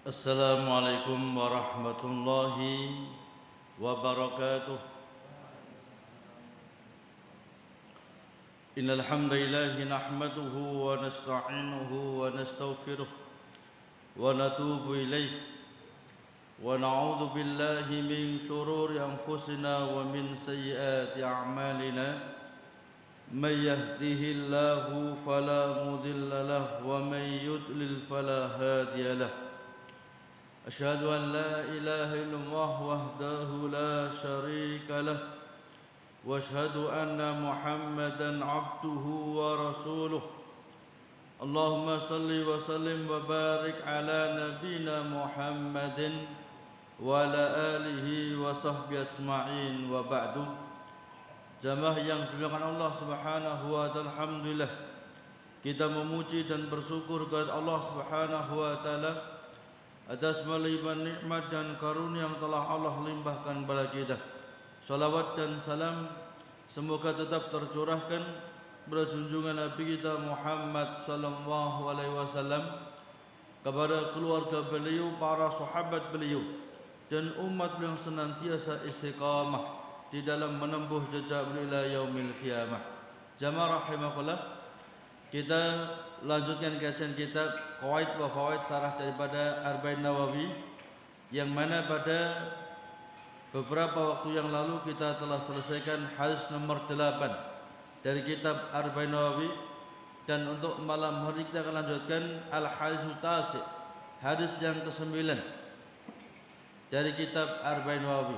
Assalamualaikum warahmatullahi wabarakatuh. Innal hamdalillahi nahmaduhu wa nasta'inuhu wa nastaghfiruh wa natubu ilayh wa na'udzu billahi min shururi anfusina wa min sayyiati a'malina. May yahdihillahu fala mudilla lahu wa may yudlil fala hadiya lahu. أشهد أن لا إله إلا الله وحده لا شريك له وأشهد أن محمدا عبده ورسوله اللهم صل وسلم وبارك على نبينا محمد وعلى آله وصحبه أجمعين وبعد. Jamaah yang dimuliakan Allah Subhanahu wa taala, alhamdulillah kita memuji dan bersyukur kepada Allah Subhanahu wa taala atas melimpah nikmat dan karunia yang telah Allah limpahkan kepada kita. Salawat dan salam semoga tetap tercurahkan kepada junjungan Nabi kita Muhammad sallallahu alaihi wasallam, kepada keluarga beliau, para sahabat beliau, dan umat yang senantiasa istiqamah di dalam menempuh jejak beliau ila yaumil qiyamah. Jamaah rahimakumullah, kita lanjutkan kajian kitab Qawaid wa Fawaid Syarah daripada Arba'in Nawawi, yang mana pada beberapa waktu yang lalu kita telah selesaikan hadis nomor 8 dari kitab Arba'in Nawawi, dan untuk malam hari kita akan lanjutkan al-hadis tasi', hadis yang ke-9 dari kitab Arba'in Nawawi.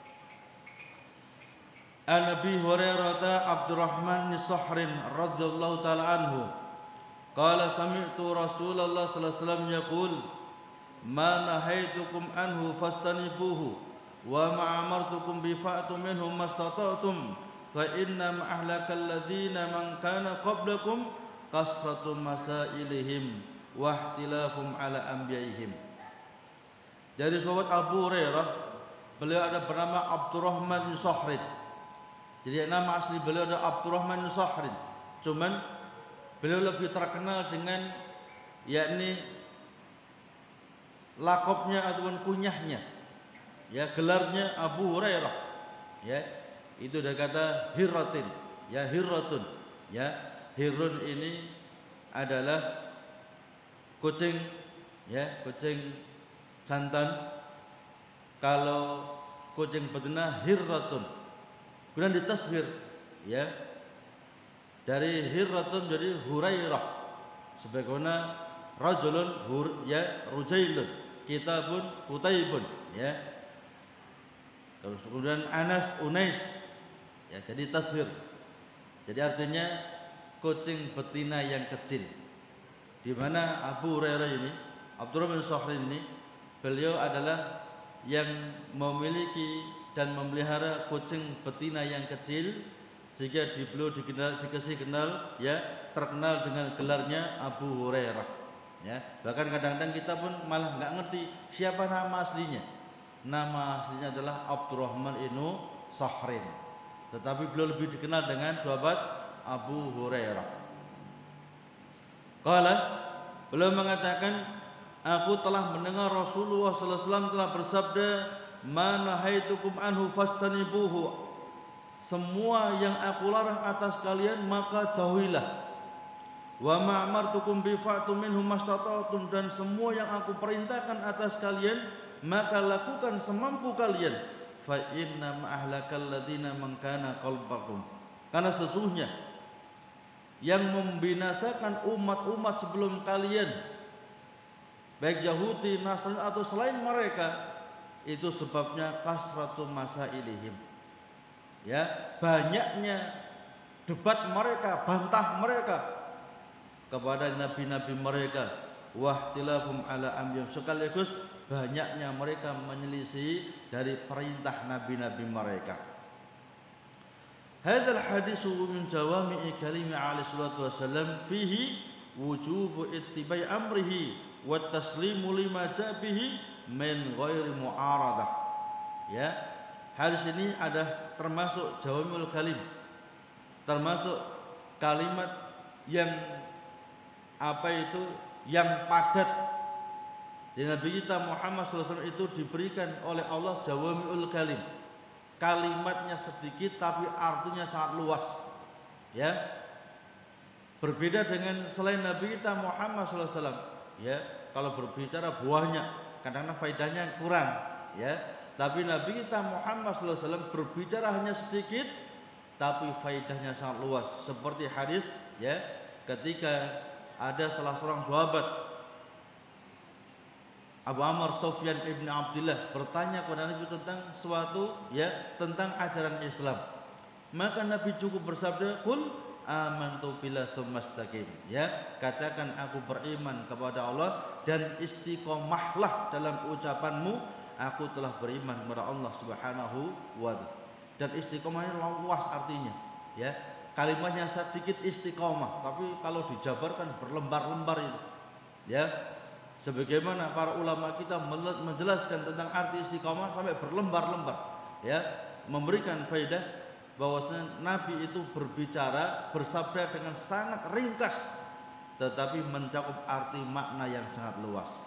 An Abi Hurairah Abdurrahman bin Sahrin radhiyallahu ta'ala anhu qala sami'tu Rasulullah sallallahu alaihi wasallam yaqul ma nahaitukum anhu fastanibuhu wa ma amartukum bi fa'tu minhum mastata'tum fa inna ma ahlakal ladzina man kana qablakum kasratu masailihim wa ihtilafum ala anbiya'ihim. Dari sahabat Abu Hurairah, beliau ada bernama Abdurrahman bin Sahrin. Jadi nama asli beliau adalah Abdurrahman bin Sahrin, cuman beliau lebih terkenal dengan yakni lakopnya ataupun kunyahnya, ya, gelarnya Abu Hurairah, ya, itu dari kata hirratin, ya, hirratun, ya, hirrun ini adalah kucing, ya, kucing jantan. Kalau kucing betina hirratun, kemudian ditashir, ya, dari hirratun jadi Hurairah, sebagaimana rajulun ya rujailun, kitabun kutaibun, ya. Kemudian Anas Unais, ya, jadi tashir. Jadi artinya kucing betina yang kecil. Di mana Abu Hurairah ini, Abdurrahman bin Sahrin ini, beliau adalah yang memiliki dan memelihara kucing betina yang kecil, sehingga beliau dikasih kenal, ya, terkenal dengan gelarnya Abu Hurairah, ya. Bahkan kadang-kadang kita pun malah nggak ngerti siapa nama aslinya. Nama aslinya adalah Abdurrahman ibnu Sahrin, tetapi beliau lebih dikenal dengan sahabat Abu Hurairah. Qala, beliau mengatakan, aku telah mendengar Rasulullah sallallahu alaihi wasallam telah bersabda, ma nahaitukum anhu fastanibuhu, semua yang aku larang atas kalian maka jauhilah. Wa ma amartukum bi fa'tu minhum mastata'tum, dan semua yang aku perintahkan atas kalian maka lakukan semampu kalian. Fa inna ma ahlakal ladzina man kana qalbakum, karena sesungguhnya yang membinasakan umat-umat sebelum kalian, baik Yahudi, Nasrani atau selain mereka, itu sebabnya kasratu masailihim, ya, banyaknya debat mereka, bantah mereka kepada nabi-nabi mereka, wahtilafum ala ambiyum, sekaligus banyaknya mereka menyelisih dari perintah nabi-nabi mereka. Hadzal hadisu min jawami'i kalimi alaihi salatu wasallam fihi wujubu ittibai amrihi wa taslimu lima jabihi min ghairi mu'aradah, ya. Hadis ini ada termasuk jawami'ul kalim, termasuk kalimat yang apa itu, yang padat, Jadi Nabi kita Muhammad SAW itu diberikan oleh Allah jawami'ul kalim. Kalimatnya sedikit tapi artinya sangat luas. Ya. Berbeda dengan selain Nabi kita Muhammad SAW. Ya, kalau berbicara buahnya, kadang-kadang faedahnya kurang. Ya, tapi Nabi kita Muhammad SAW berbicara hanya sedikit, tapi faedahnya sangat luas. Seperti hadis, ya, ketika ada salah seorang sahabat Abu Amr Sufyan ibn Abdullah bertanya kepada Nabi tentang suatu, ya, tentang ajaran Islam. Maka Nabi cukup bersabda, "Qul amantu billahi tsumma istaqim." Ya, katakan aku beriman kepada Allah dan istiqomahlah dalam ucapanmu, aku telah beriman kepada Allah Subhanahu wa taala. Dan istiqomah ini luas artinya, ya. Kalimatnya sedikit istiqomah, tapi kalau dijabarkan berlembar-lembar itu. Ya. Sebagaimana para ulama kita menjelaskan tentang arti istiqomah sampai berlembar-lembar, ya, memberikan faedah bahwasanya Nabi itu berbicara, bersabda dengan sangat ringkas tetapi mencakup arti makna yang sangat luas.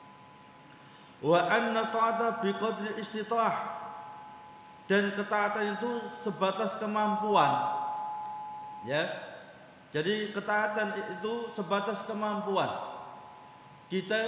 Wa anna ta'ata biqadri istita'ah, dan ketaatan itu sebatas kemampuan. Ya. Jadi ketaatan itu sebatas kemampuan. Kita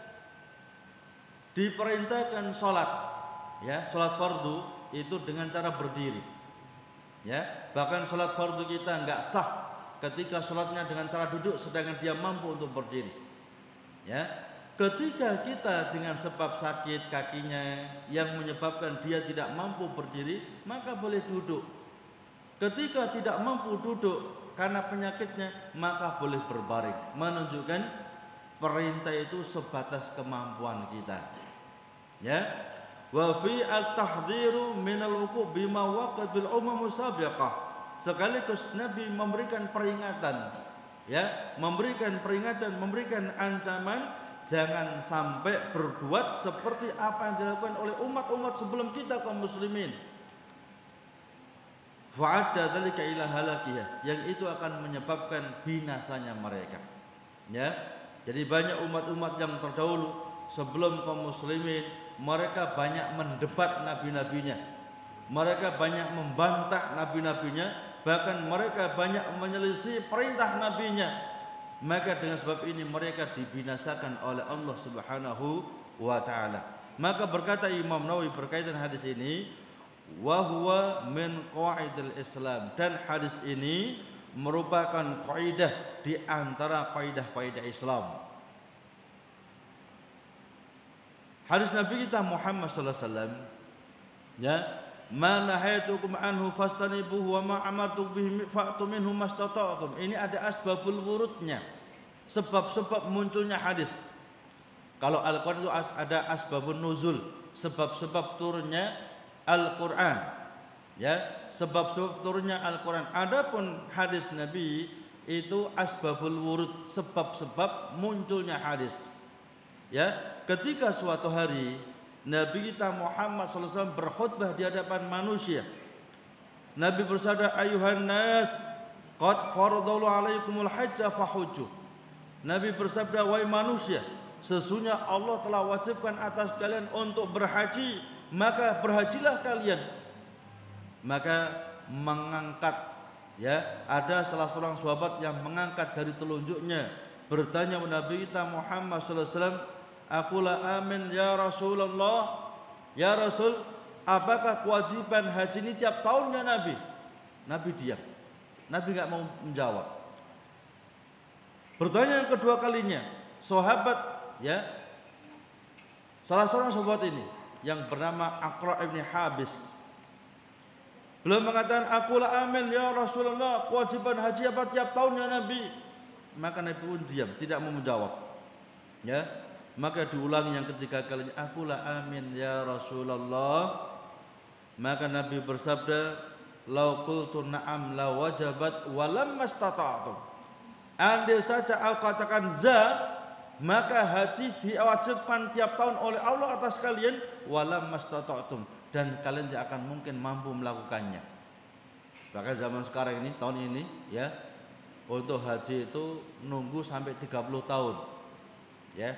diperintahkan sholat, ya, sholat fardu itu dengan cara berdiri, ya. Bahkan sholat fardu kita nggak sah ketika sholatnya dengan cara duduk, sedangkan dia mampu untuk berdiri, ya. Ketika kita dengan sebab sakit kakinya yang menyebabkan dia tidak mampu berdiri, maka boleh duduk. Ketika tidak mampu duduk karena penyakitnya, maka boleh berbaring, menunjukkan perintah itu sebatas kemampuan kita. Ya. Wa fi al-tahdhiru min al-wuqu' bima waqat bil umam musabiqah. Sekaligus Nabi memberikan peringatan, ya, memberikan peringatan, memberikan ancaman jangan sampai berbuat seperti apa yang dilakukan oleh umat-umat sebelum kita kaum muslimin. Fa'adda dzalika ila halakiyah, yang itu akan menyebabkan binasanya mereka. Ya. Jadi banyak umat-umat yang terdahulu sebelum kaum muslimin, mereka banyak mendebat nabi-nabinya. Mereka banyak membantah nabi-nabinya, bahkan mereka banyak menyelisih perintah nabinya. Maka dengan sebab ini mereka dibinasakan oleh Allah Subhanahu wa taala. Maka berkata Imam Nawawi berkaitan hadis ini, wa huwa min qawaidil Islam, dan hadis ini merupakan kaidah di antara kaidah-kaidah Islam. Hadis Nabi kita Muhammad sallallahu alaihi wasallam, ya, ma nahaytukum anhu fastanibuhu wa ma amartukum bihi fa'tu minhu mastata'tum. Ini ada asbabul wurudnya, sebab-sebab munculnya hadis. Kalau Al-Qur'an itu ada asbabun nuzul, sebab-sebab turunnya Al-Qur'an. Ya, sebab-sebab turunnya Al-Qur'an. Adapun hadis Nabi itu asbabul wurud, sebab-sebab munculnya hadis. Ya, ketika suatu hari Nabi kita Muhammad SAW berkhutbah di hadapan manusia, Nabi bersabda, ayuhan nas, qad faradallahu alaikumul hajja fahujju. Nabi bersabda, wahai manusia, sesungguhnya Allah telah wajibkan atas kalian untuk berhaji, maka berhajilah kalian. Maka mengangkat, ya, ada salah seorang sahabat yang mengangkat dari telunjuknya, bertanya kepada Nabi kita Muhammad sallallahu alaihi wasallam, aqula amin ya Rasulullah, ya Rasul, apakah kewajiban haji ini tiap tahun ya Nabi? Nabi diam, Nabi enggak mau menjawab. Bertanya yang kedua kalinya, sahabat, ya, salah seorang sahabat ini yang bernama Aqra' ibn Habis, beliau mengatakan, akulah amin ya Rasulullah, kewajiban haji apa tiap tahun ya Nabi? Maka Nabi pun diam, tidak mau menjawab. Ya, maka diulangi yang ketiga kalinya, akulah amin ya Rasulullah. Maka Nabi bersabda, lau qultu na'am la wajabat wa lam mastata'tum. Andai saja aku katakan za, maka haji diwajibkan tiap tahun oleh Allah atas kalian, wa lam mastata'tum, dan kalian tidak akan mungkin mampu melakukannya. Bahkan zaman sekarang ini, tahun ini, ya, untuk haji itu nunggu sampai 30 tahun. Ya.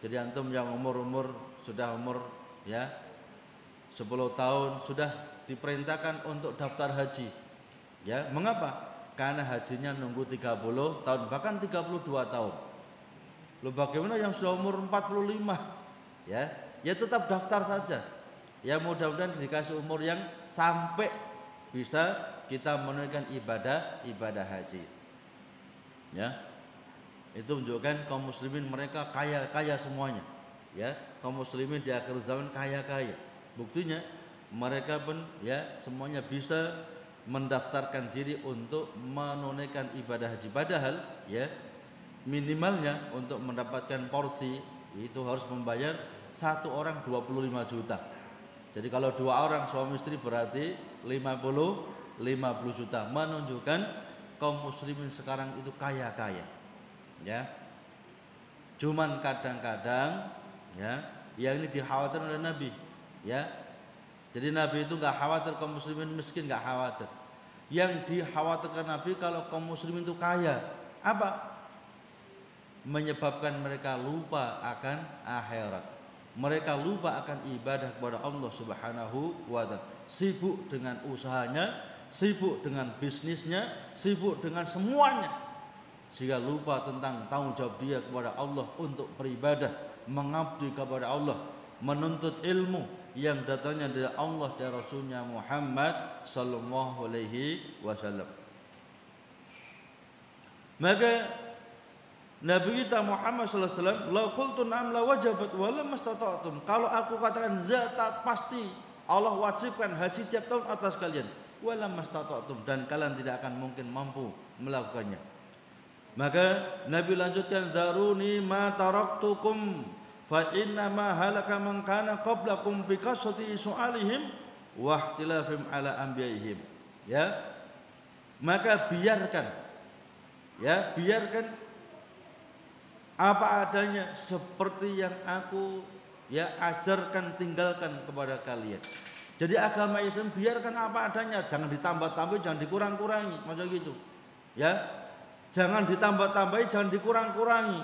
Jadi antum yang sudah umur ya 10 tahun sudah diperintahkan untuk daftar haji. Ya, mengapa? Karena hajinya nunggu 30 tahun bahkan 32 tahun. Loh bagaimana yang sudah umur 45? Ya, ya tetap daftar saja. Ya mudah-mudahan dikasih umur yang sampai bisa kita menunaikan ibadah haji. Ya. Itu menunjukkan kaum muslimin mereka kaya semuanya. Ya, kaum muslimin di akhir zaman kaya. Buktinya mereka pun ya semuanya bisa mendaftarkan diri untuk menunaikan ibadah haji. Padahal ya minimalnya untuk mendapatkan porsi itu harus membayar satu orang 25 juta. Jadi kalau 2 orang suami istri berarti 50 juta. Menunjukkan kaum muslimin sekarang itu kaya. Ya, cuman kadang-kadang ya, yang ini dikhawatirkan oleh Nabi. Ya, jadi Nabi itu nggak khawatir kaum muslimin miskin, nggak khawatir. Yang dikhawatirkan Nabi kalau kaum muslimin itu kaya, apa? Menyebabkan mereka lupa akan akhirat. Mereka lupa akan ibadah kepada Allah Subhanahu wa Ta'ala. Sibuk dengan usahanya, sibuk dengan bisnisnya, sibuk dengan semuanya. Sehingga lupa tentang tanggung jawab dia kepada Allah untuk beribadah, mengabdi kepada Allah, menuntut ilmu yang datangnya dari Allah dan Rasulnya Muhammad sallallahu alaihi wasallam. Maka Nabi kita Muhammad sallallahu alaihi wasallam, "La qultu na'am la wajabat wa lam mastata'tum." Kalau aku katakan zat pasti Allah wajibkan haji tiap tahun atas kalian, wa lam mastata'tum, dan kalian tidak akan mungkin mampu melakukannya. Maka Nabi lanjutkan, "Daruni ma taraktukum fa inna ma halaka man kana qablakum bi kasrati su'alihim wa ihtilafihim ala anbiya'ihim." Ya. Maka biarkan apa adanya seperti yang aku ya ajarkan, tinggalkan kepada kalian. Jadi agama Islam biarkan apa adanya, jangan ditambah-tambah, jangan dikurang-kurangi, maksud gitu. Ya. Jangan ditambah-tambahi, jangan dikurang-kurangi.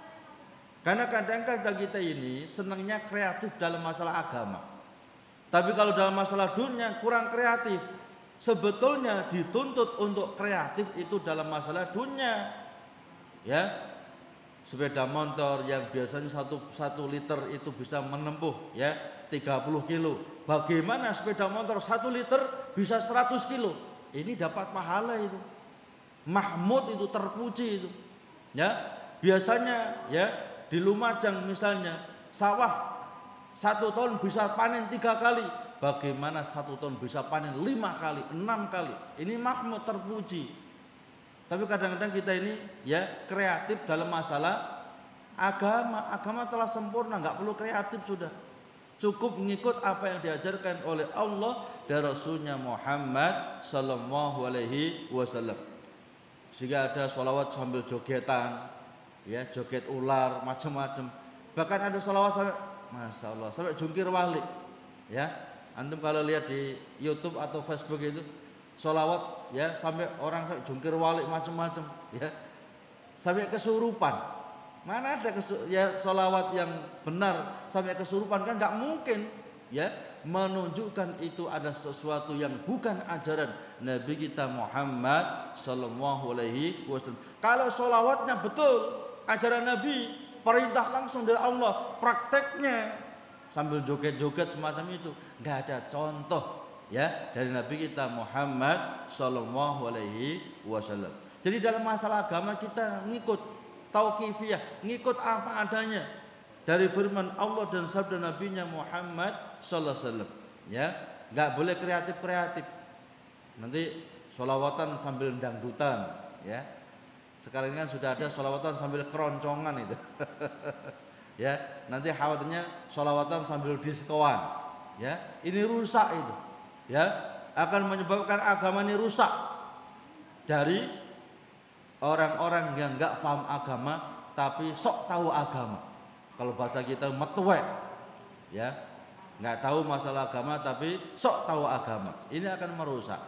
Karena kadang-kadang kita ini senangnya kreatif dalam masalah agama. Tapi kalau dalam masalah dunia kurang kreatif. Sebetulnya dituntut untuk kreatif itu dalam masalah dunia. Ya. Sepeda motor yang biasanya 1 liter itu bisa menempuh ya 30 kilo. Bagaimana sepeda motor 1 liter bisa 100 kilo? Ini dapat pahala itu. Mahmud itu terpuji itu. Ya, biasanya ya di Lumajang misalnya sawah 1 tahun bisa panen 3 kali. Bagaimana 1 tahun bisa panen 5 kali, 6 kali? Ini Mahmud terpuji. Tapi kadang-kadang kita ini ya kreatif dalam masalah agama. Agama telah sempurna, nggak perlu kreatif sudah. Cukup mengikut apa yang diajarkan oleh Allah dan Rasulnya Muhammad sallallahu alaihi wasallam. Sehingga ada sholawat sambil jogetan, ya joget ular, macam-macam. Bahkan ada sholawat sampai, masya Allah, sampai jungkir balik. Ya, antum kalau lihat di YouTube atau Facebook itu, sholawat ya sampai orang jungkir balik macam-macam. Ya, sampai kesurupan. Mana ada ya sholawat yang benar sampai kesurupan, kan nggak mungkin. Ya, menunjukkan itu ada sesuatu yang bukan ajaran Nabi kita Muhammad sallallahu alaihi wasallam. Kalau sholawatnya betul ajaran Nabi, perintah langsung dari Allah, prakteknya sambil joget-joget semacam itu, nggak ada contoh ya dari Nabi kita Muhammad sallallahu alaihi wasallam. Jadi dalam masalah agama kita ngikut tauqifiyah, ngikut apa adanya dari firman Allah dan sabda Nabi-Nya Muhammad sallallahu alaihi wasallam. Ya, nggak boleh kreatif. Nanti sholawatan sambil dangdutan, ya. Sekarang ini kan sudah ada sholawatan sambil keroncongan itu. Ya, nanti khawatirnya sholawatan sambil diskoan. Ya, ini rusak itu. Ya, akan menyebabkan agama ini rusak dari orang-orang yang nggak paham agama tapi sok tahu agama. Kalau bahasa kita metuwek, ya, nggak tahu masalah agama tapi sok tahu agama. Ini akan merusak.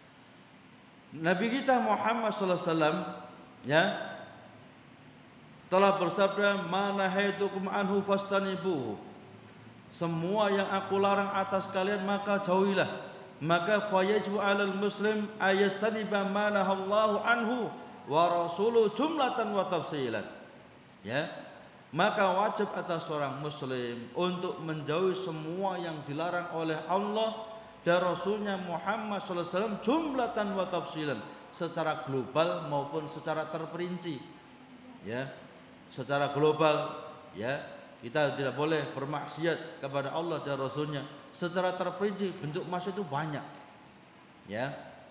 Nabi kita Muhammad sallallahu alaihi wasallam ya telah bersabda, "Ma nahaitukum anhu fastanibuhu." Semua yang aku larang atas kalian maka jauhilah. Maka fayajibu 'alal muslim ayastaniba ma nahallahu anhu wa rasuluhu jumlatan wa tafsilan. Ya. Maka wajib atas seorang muslim untuk menjauhi semua yang dilarang oleh Allah dan Rasulnya Muhammad SAW jumlatan wa tafsilan, secara global maupun secara terperinci. Ya, secara global, ya, kita tidak boleh bermaksiat kepada Allah dan Rasulnya. Secara terperinci bentuk maksiat itu banyak, ya.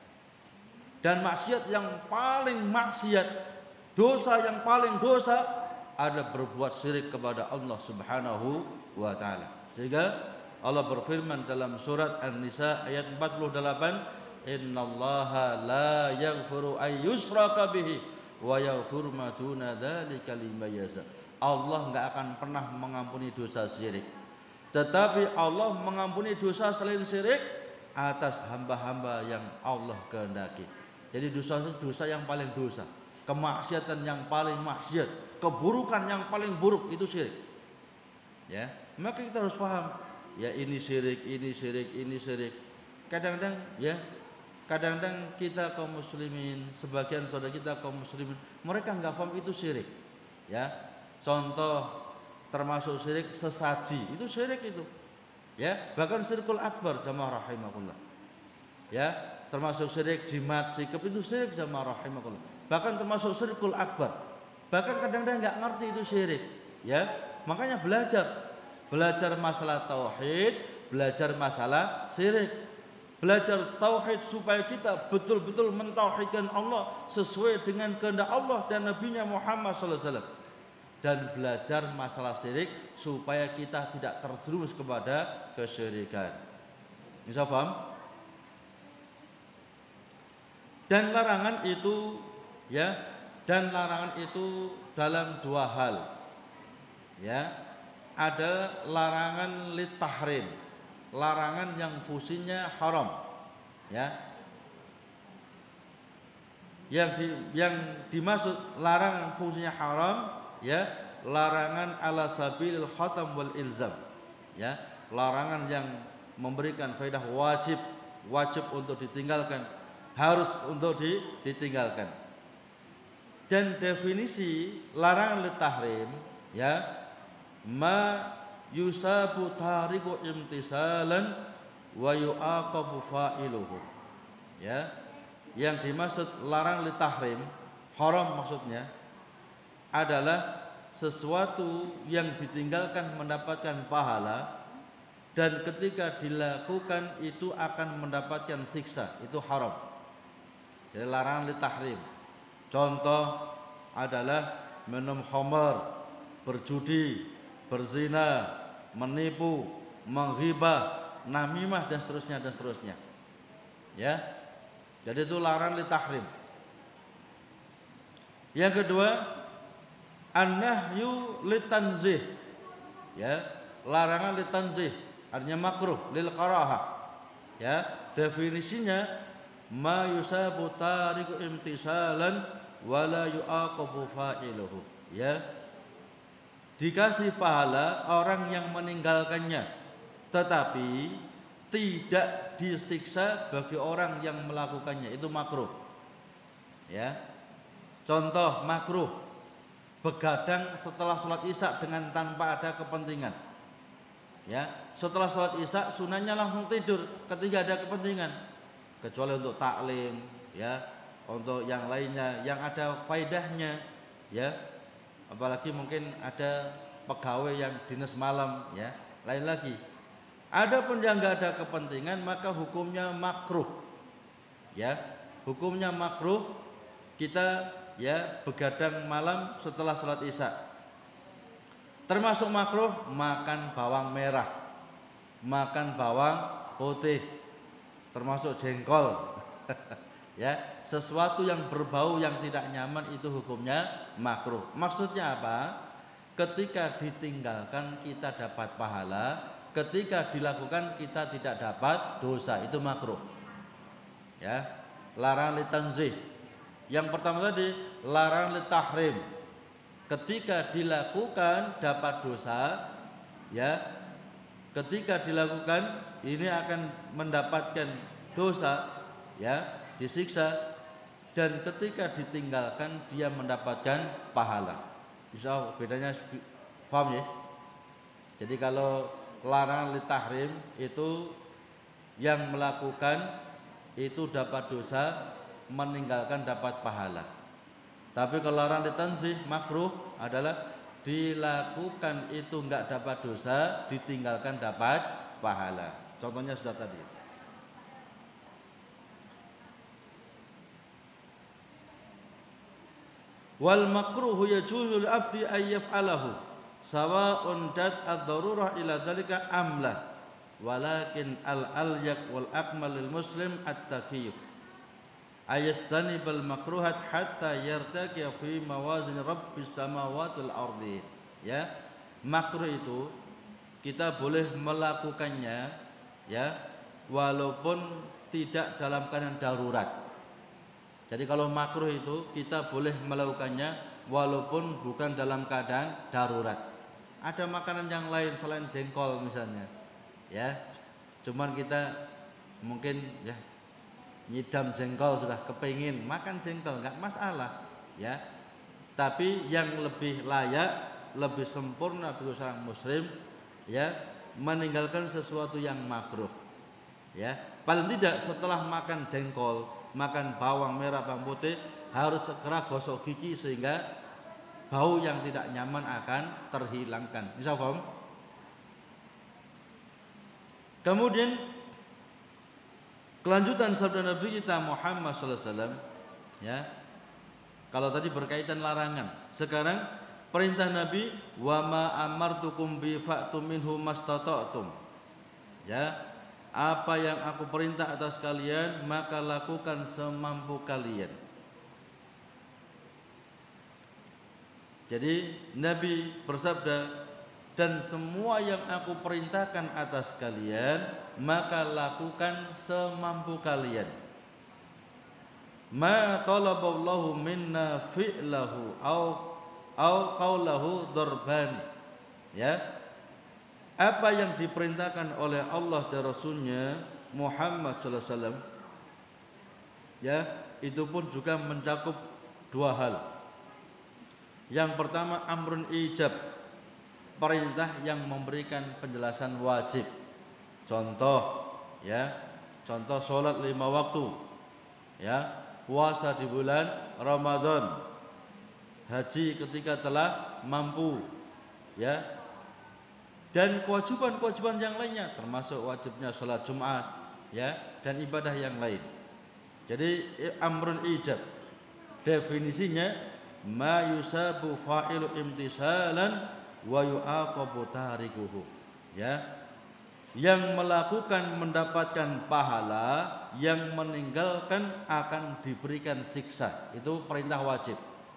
Dan maksiat yang paling maksiat, dosa yang paling dosa adalah berbuat syirik kepada Allah Subhanahu wa taala. Sehingga Allah berfirman dalam surat An-Nisa ayat 48, "Innallaha la yaghfiru ay yushraka bihi wa yaghfiru ma duna dzalika liman yasha." Allah enggak akan pernah mengampuni dosa syirik. Tetapi Allah mengampuni dosa selain syirik atas hamba-hamba yang Allah kehendaki. Jadi dosa itu dosa yang paling dosa, kemaksiatan yang paling maksiat, keburukan yang paling buruk itu syirik. Ya, maka kita harus paham, ya ini syirik, ini syirik, ini syirik. Kadang-kadang ya, kadang-kadang kita kaum muslimin, sebagian saudara kita kaum muslimin, mereka enggak paham itu syirik. Ya. Contoh termasuk syirik sesaji, itu syirik itu. Ya, bahkan syirkul akbar jamaah rahimakumullah. Ya, termasuk syirik jimat, sikap itu syirik jamaah rahimakumullah. Bahkan termasuk syirkul akbar. Bahkan kadang-kadang enggak ngerti itu syirik, ya. Makanya belajar masalah tauhid, belajar masalah syirik. Belajar tauhid supaya kita betul-betul mentauhidkan Allah sesuai dengan kehendak Allah dan Nabi-Nya Muhammad sallallahu alaihi wasallam. Dan belajar masalah syirik supaya kita tidak terjerumus kepada kesyirikan. Bisa paham? Dan larangan itu, ya, dan larangan itu dalam dua hal. Ya, ada larangan litahrim, larangan yang fungsinya haram. Ya, yang dimaksud larangan fungsinya haram, ya, larangan ala sabilil khatam wal ilzam, ya, larangan yang memberikan faedah wajib untuk ditinggalkan, harus untuk ditinggalkan. Dan definisi larangan litahrim, ya, ma yusabu tariku imtisalan wa yu'aqabu fa'iluhu. Ya, yang dimaksud larang litahrim, haram maksudnya adalah sesuatu yang ditinggalkan mendapatkan pahala dan ketika dilakukan itu akan mendapatkan siksa, itu haram. Jadi larangan litahrim. Contoh adalah minum khamar, berjudi, berzina, menipu, menghibah, namimah dan seterusnya dan seterusnya. Ya. Jadi itu larangan litahrim. Yang kedua, an-nahyu litanzih. Ya, larangan litanzih artinya makruh lil karahah. Ya, definisinya ma yusabu tariku imtisalan wala yu'aqabu fa'iluhu. Ya, dikasih pahala orang yang meninggalkannya, tetapi tidak disiksa bagi orang yang melakukannya, itu makruh. Ya, contoh makruh, begadang setelah sholat isya dengan tanpa ada kepentingan. Ya, setelah sholat isya sunahnya langsung tidur ketika ada kepentingan, kecuali untuk taklim, ya, untuk yang lainnya yang ada faedahnya, ya, apalagi mungkin ada pegawai yang dinas malam, ya, lain lagi. Adapun yang enggak ada kepentingan maka hukumnya makruh. Ya, hukumnya makruh kita, ya, begadang malam setelah sholat isya. Termasuk makruh makan bawang merah, makan bawang putih, termasuk jengkol. Ya, sesuatu yang berbau yang tidak nyaman itu hukumnya makruh. Maksudnya apa? Ketika ditinggalkan kita dapat pahala, ketika dilakukan kita tidak dapat dosa, itu makruh. Ya, larangan litanzih. Yang pertama tadi larangan litahrim. ketika dilakukan dapat dosa, ya. Ketika dilakukan ini akan mendapatkan dosa, ya, disiksa, dan ketika ditinggalkan dia mendapatkan pahala. Insya Allah bedanya paham ya? Jadi kalau larangan litahrim itu yang melakukan itu dapat dosa, meninggalkan dapat pahala. Tapi kalau larangan litanzih makruh adalah dilakukan itu enggak dapat dosa, ditinggalkan dapat pahala. Contohnya sudah tadi. Wal makruhu yajuzu lil abdi ay yaf'alahu sawa'un dat ad-darurah ila dzalika amla walakin al-alyaq wal akmal lil muslim at-taqiyyu ayastanibal makruhat hatta yartaqiya fi mawazin rabbis samawati wal ardi. Ya, makruh itu kita boleh melakukannya, ya, walaupun tidak dalam keadaan darurat. Jadi kalau makruh itu kita boleh melakukannya walaupun bukan dalam keadaan darurat. Ada makanan yang lain selain jengkol misalnya, ya, cuman kita mungkin ya nyidam jengkol sudah kepingin makan jengkol, nggak masalah, ya. Tapi yang lebih layak, lebih sempurna bagi seorang muslim, ya, meninggalkan sesuatu yang makruh, ya. Paling tidak setelah makan jengkol, makan bawang merah, bawang putih, harus segera gosok gigi sehingga bau yang tidak nyaman akan terhilangkan. Bisa paham? Kemudian kelanjutan sabda Nabi kita Muhammad sallallahu alaihi wasallam, ya. Kalau tadi berkaitan larangan, sekarang perintah Nabi, wa ma amartukum bi fa'tu minhu mastata'tum. Ya, apa yang aku perintah atas kalian maka lakukan semampu kalian. Jadi Nabi bersabda, dan semua yang aku perintahkan atas kalian maka lakukan semampu kalian. Ma talaballahu minna fi'lahu au qaulahu darbani. Ya. Apa yang diperintahkan oleh Allah dan Rasulnya Muhammad sallallahu alaihi wasallam, ya, itu pun juga mencakup dua hal. Yang pertama amrun ijab, perintah yang memberikan penjelasan wajib. Contoh, ya, contoh sholat 5 waktu, ya, puasa di bulan Ramadan, haji ketika telah mampu, ya, dan kewajiban-kewajiban yang lainnya, termasuk wajibnya sholat Jumat, ya, dan ibadah yang lain. Jadi amrun ijab definisinya ma yusabu fa'ilu imtisalan wa yu'aqabu tarikuhu, ya, yang melakukan mendapatkan pahala, yang meninggalkan akan diberikan siksa. Itu perintah wajib,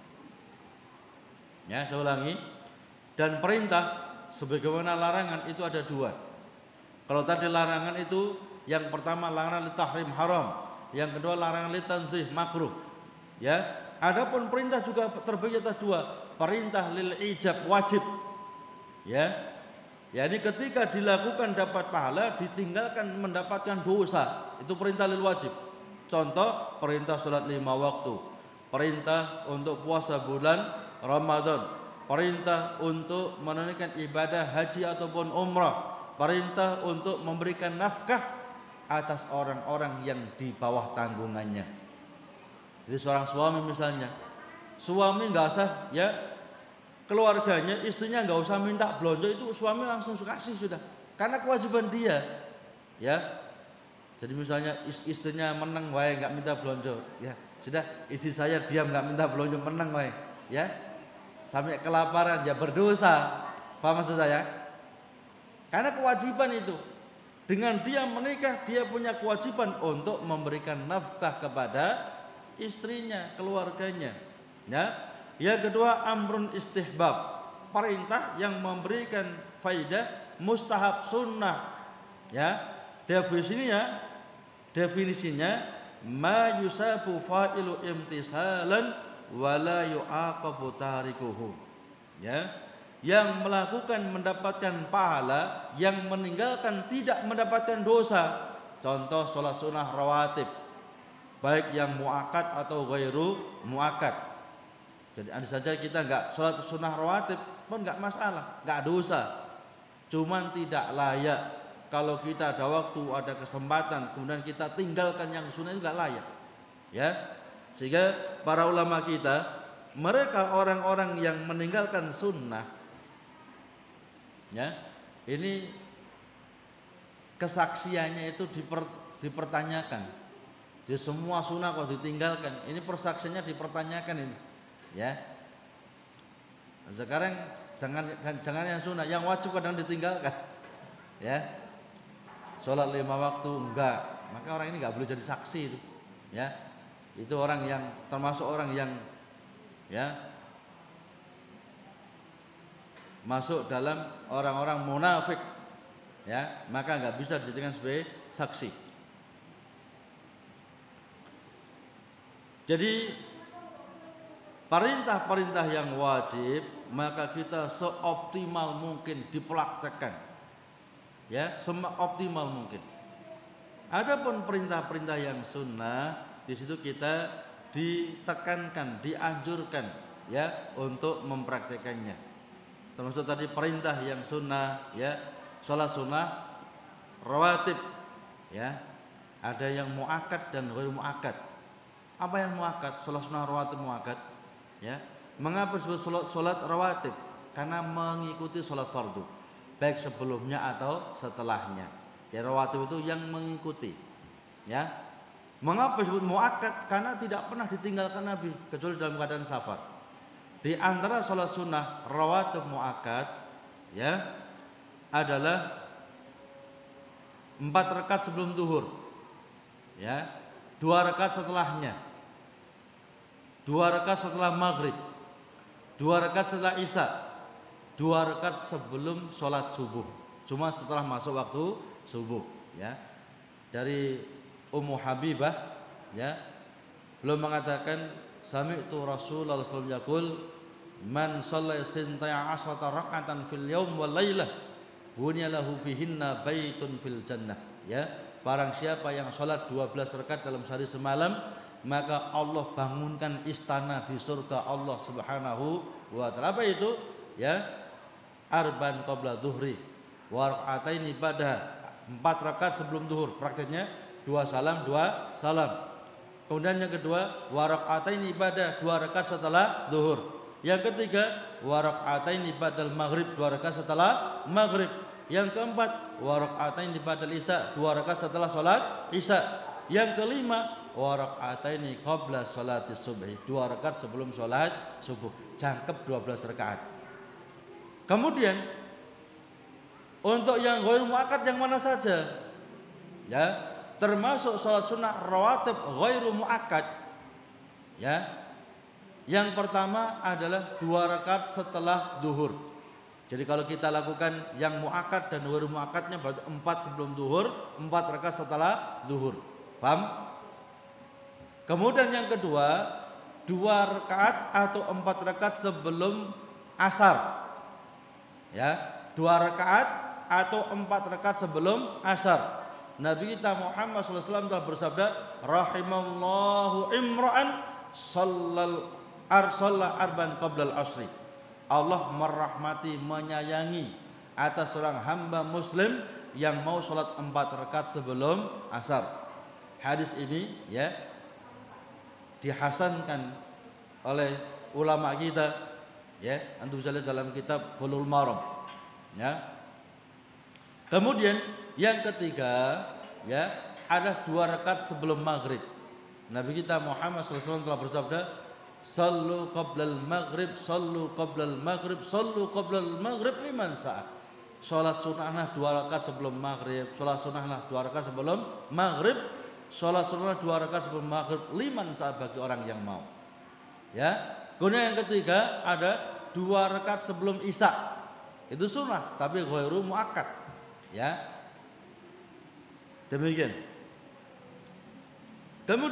ya, saya ulangi. Dan perintah sebagaimana larangan itu ada dua. Kalau tadi larangan itu yang pertama larangan litahrim haram, yang kedua larangan litanzih makruh, ya. Adapun perintah juga terbagi atas dua, perintah lil ijab wajib, ya. Yani ketika dilakukan dapat pahala, ditinggalkan mendapatkan dosa. Itu perintah lil wajib. Contoh perintah sholat 5 waktu, perintah untuk puasa bulan Ramadan, perintah untuk menunaikan ibadah haji ataupun umrah, perintah untuk memberikan nafkah atas orang-orang yang di bawah tanggungannya. Jadi seorang suami misalnya, suami nggak usah, ya, keluarganya, istrinya nggak usah minta belanja, itu suami langsung kasih sudah, karena kewajiban dia, ya. Jadi misalnya istrinya menang wae nggak minta belanja, ya sudah, istri saya diam nggak minta belanja, menang wae, ya, sampai kelaparan, ya berdosa. Paham maksud saya? Karena kewajiban itu, dengan dia menikah dia punya kewajiban untuk memberikan nafkah kepada istrinya, keluarganya, ya. Yang kedua amrun istihbab, perintah yang memberikan faidah mustahab sunnah, ya. Definisinya ma yusabu fa'ilu imtisalan wa la yu'aqabu tarikuhu, Ya, yang melakukan mendapatkan pahala, yang meninggalkan tidak mendapatkan dosa. Contoh sholat sunnah rawatib, baik yang muakkad atau ghairu muakkad. Jadi ada saja kita enggak sholat sunnah rawatib pun enggak masalah, enggak dosa. Cuman tidak layak kalau kita ada waktu, ada kesempatan, kemudian kita tinggalkan yang sunnah itu enggak layak. Ya, sehingga para ulama kita, mereka orang-orang yang meninggalkan sunnah, ya, ini kesaksiannya itu dipertanyakan. Di semua sunnah kok ditinggalkan, ini persaksiannya dipertanyakan ini. Ya, sekarang jangan yang sunnah, yang wajib kadang ditinggalkan. Ya, sholat 5 waktu enggak, maka orang ini enggak boleh jadi saksi itu. Ya, itu orang yang termasuk orang yang ya masuk dalam orang-orang munafik, ya, maka enggak bisa dijadikan sebagai saksi. Jadi perintah-perintah yang wajib maka kita seoptimal mungkin dipraktekkan, ya, seoptimal mungkin. Adapun perintah-perintah yang sunnah, di situ kita ditekankan, dianjurkan, ya, untuk mempraktekannya. Termasuk tadi perintah yang sunnah, ya, sholat sunnah rawatib, ya, ada yang muakkad dan ghairu muakkad. Apa yang muakkad? Sholat sunnah rawatib muakkad. Ya, mengapa disebut sholat rawatib? Karena mengikuti sholat fardu, baik sebelumnya atau setelahnya. Ya, rawatib itu yang mengikuti. Ya, mengapa disebut muakkad? Karena tidak pernah ditinggalkan Nabi kecuali dalam keadaan safar. Di antara sholat sunnah rawatib muakkad, ya, adalah 4 rakaat sebelum zuhur, ya, 2 rakaat setelahnya, 2 rakaat setelah maghrib, 2 rakaat setelah isya, 2 rakaat sebelum sholat subuh. Cuma setelah masuk waktu subuh, ya. Dari Ummu Habibah, ya, belum mengatakan sami'tu Rasulullah sallallahu alaihi wasallam yaqul man shalla sintaya asrata rak'atan fil yaum wal lailah bunya lahu bihinna baitun fil jannah. Ya, barang siapa yang sholat 12 rakaat dalam sehari semalam, maka Allah bangunkan istana di surga Allah Subhanahu wa taala. Apa itu? Ya, arban qabla dhuhri wa rak'ataini ba'da, 4 rakaat sebelum zuhur. Prakteknya 2 salam 2 salam. Kemudian yang kedua, wa rak'ataini ba'da, 2 rakaat setelah zuhur. Yang ketiga, wa rak'ataini ba'dal maghrib, 2 rakaat setelah maghrib. Yang keempat, wa rak'ataini ba'dal isya, 2 rakaat setelah salat isya. Yang kelima, wa rak'ataini qabla salati subhi, 2 rakaat sebelum salat subuh. Jangkep 12 rakaat. Kemudian untuk yang ghairu muakkad yang mana saja? Ya, termasuk salat sunnah rawatib ghairu muakkad. Ya. Yang pertama adalah 2 rakaat setelah zuhur. Jadi kalau kita lakukan yang muakkad dan ghairu muakkadnya berarti 4 sebelum zuhur, 4 rakaat setelah zuhur. Paham? Kemudian yang kedua, 2 rakaat atau 4 rakaat sebelum asar. Ya, 2 rakaat atau 4 rakaat sebelum asar. Nabi kita Muhammad SAW telah bersabda, rahimallahu imra'an shalla arban qablal asri. Allah merahmati, menyayangi atas seorang hamba muslim yang mau sholat 4 rakaat sebelum asar. Hadis ini, ya, dihasankan oleh ulama kita, ya, antum bisa lihat dalam kitab Bulughul Maram, ya. Kemudian yang ketiga, ya, ada 2 rakaat sebelum maghrib. Nabi kita Muhammad SAW telah bersabda, sallu qablal maghrib, sallu qablal maghrib, sallu qablal maghrib liman sa'a. Salat sunnah 2 rakaat sebelum maghrib, salat sunnah 2 rakaat sebelum maghrib, salat sunnah 2 rakaat sebelum maghrib liman sa'a, bagi orang yang mau. Ya. Kemudian yang ketiga ada 2 rakaat sebelum isya. Itu sunnah tapi ghairu muakkad. Ya. Demikian.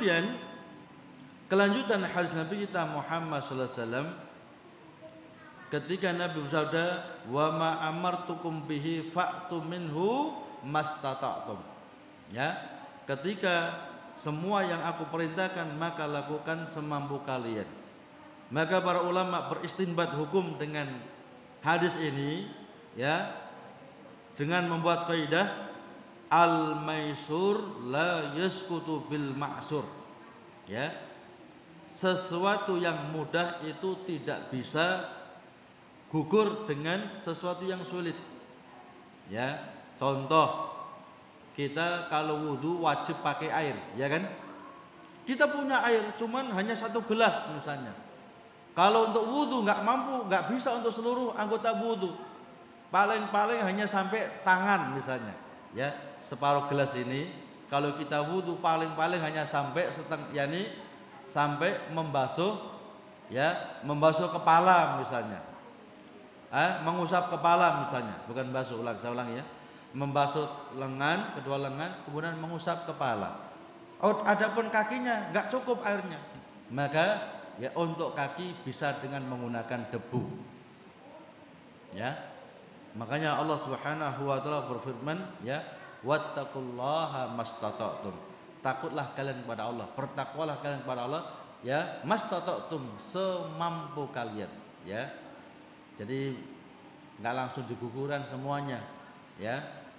Kemudian kelanjutan hadis Nabi kita Muhammad sallallahu alaihi wasallam ketika Nabi bersabda, wa ma amartukum bihi fa'tu minhu mastata'tum. Ya, ketika semua yang aku perintahkan maka lakukan semampu kalian. Maka para ulama beristinbat hukum dengan hadis ini, ya, dengan membuat kaidah al-maisur la yasqutu bil ma'sur. Ya, sesuatu yang mudah itu tidak bisa gugur dengan sesuatu yang sulit. Ya, contoh, kita kalau wudu wajib pakai air, ya kan? Kita punya air, cuman hanya 1 gelas misalnya. Kalau untuk wudu nggak mampu, nggak bisa untuk seluruh anggota wudu. Paling-paling hanya sampai tangan misalnya. Ya, separuh gelas ini kalau kita wudu paling-paling hanya sampai yakni sampai membasuh, ya, membasuh kepala misalnya. Mengusap kepala misalnya, bukan basuh, saya ulang ya. Membasuh lengan, kedua lengan, kemudian mengusap kepala. Adapun kakinya nggak cukup airnya, maka ya untuk kaki bisa dengan menggunakan debu. Ya, makanya Allah Subhanahu wa taala berfirman, ya, wattaqullaha mastata'tum. Takutlah kalian kepada Allah, bertakwalah kalian kepada Allah, ya, mastata'tum, semampu kalian, ya. Jadi nggak langsung diguguran semuanya, ya.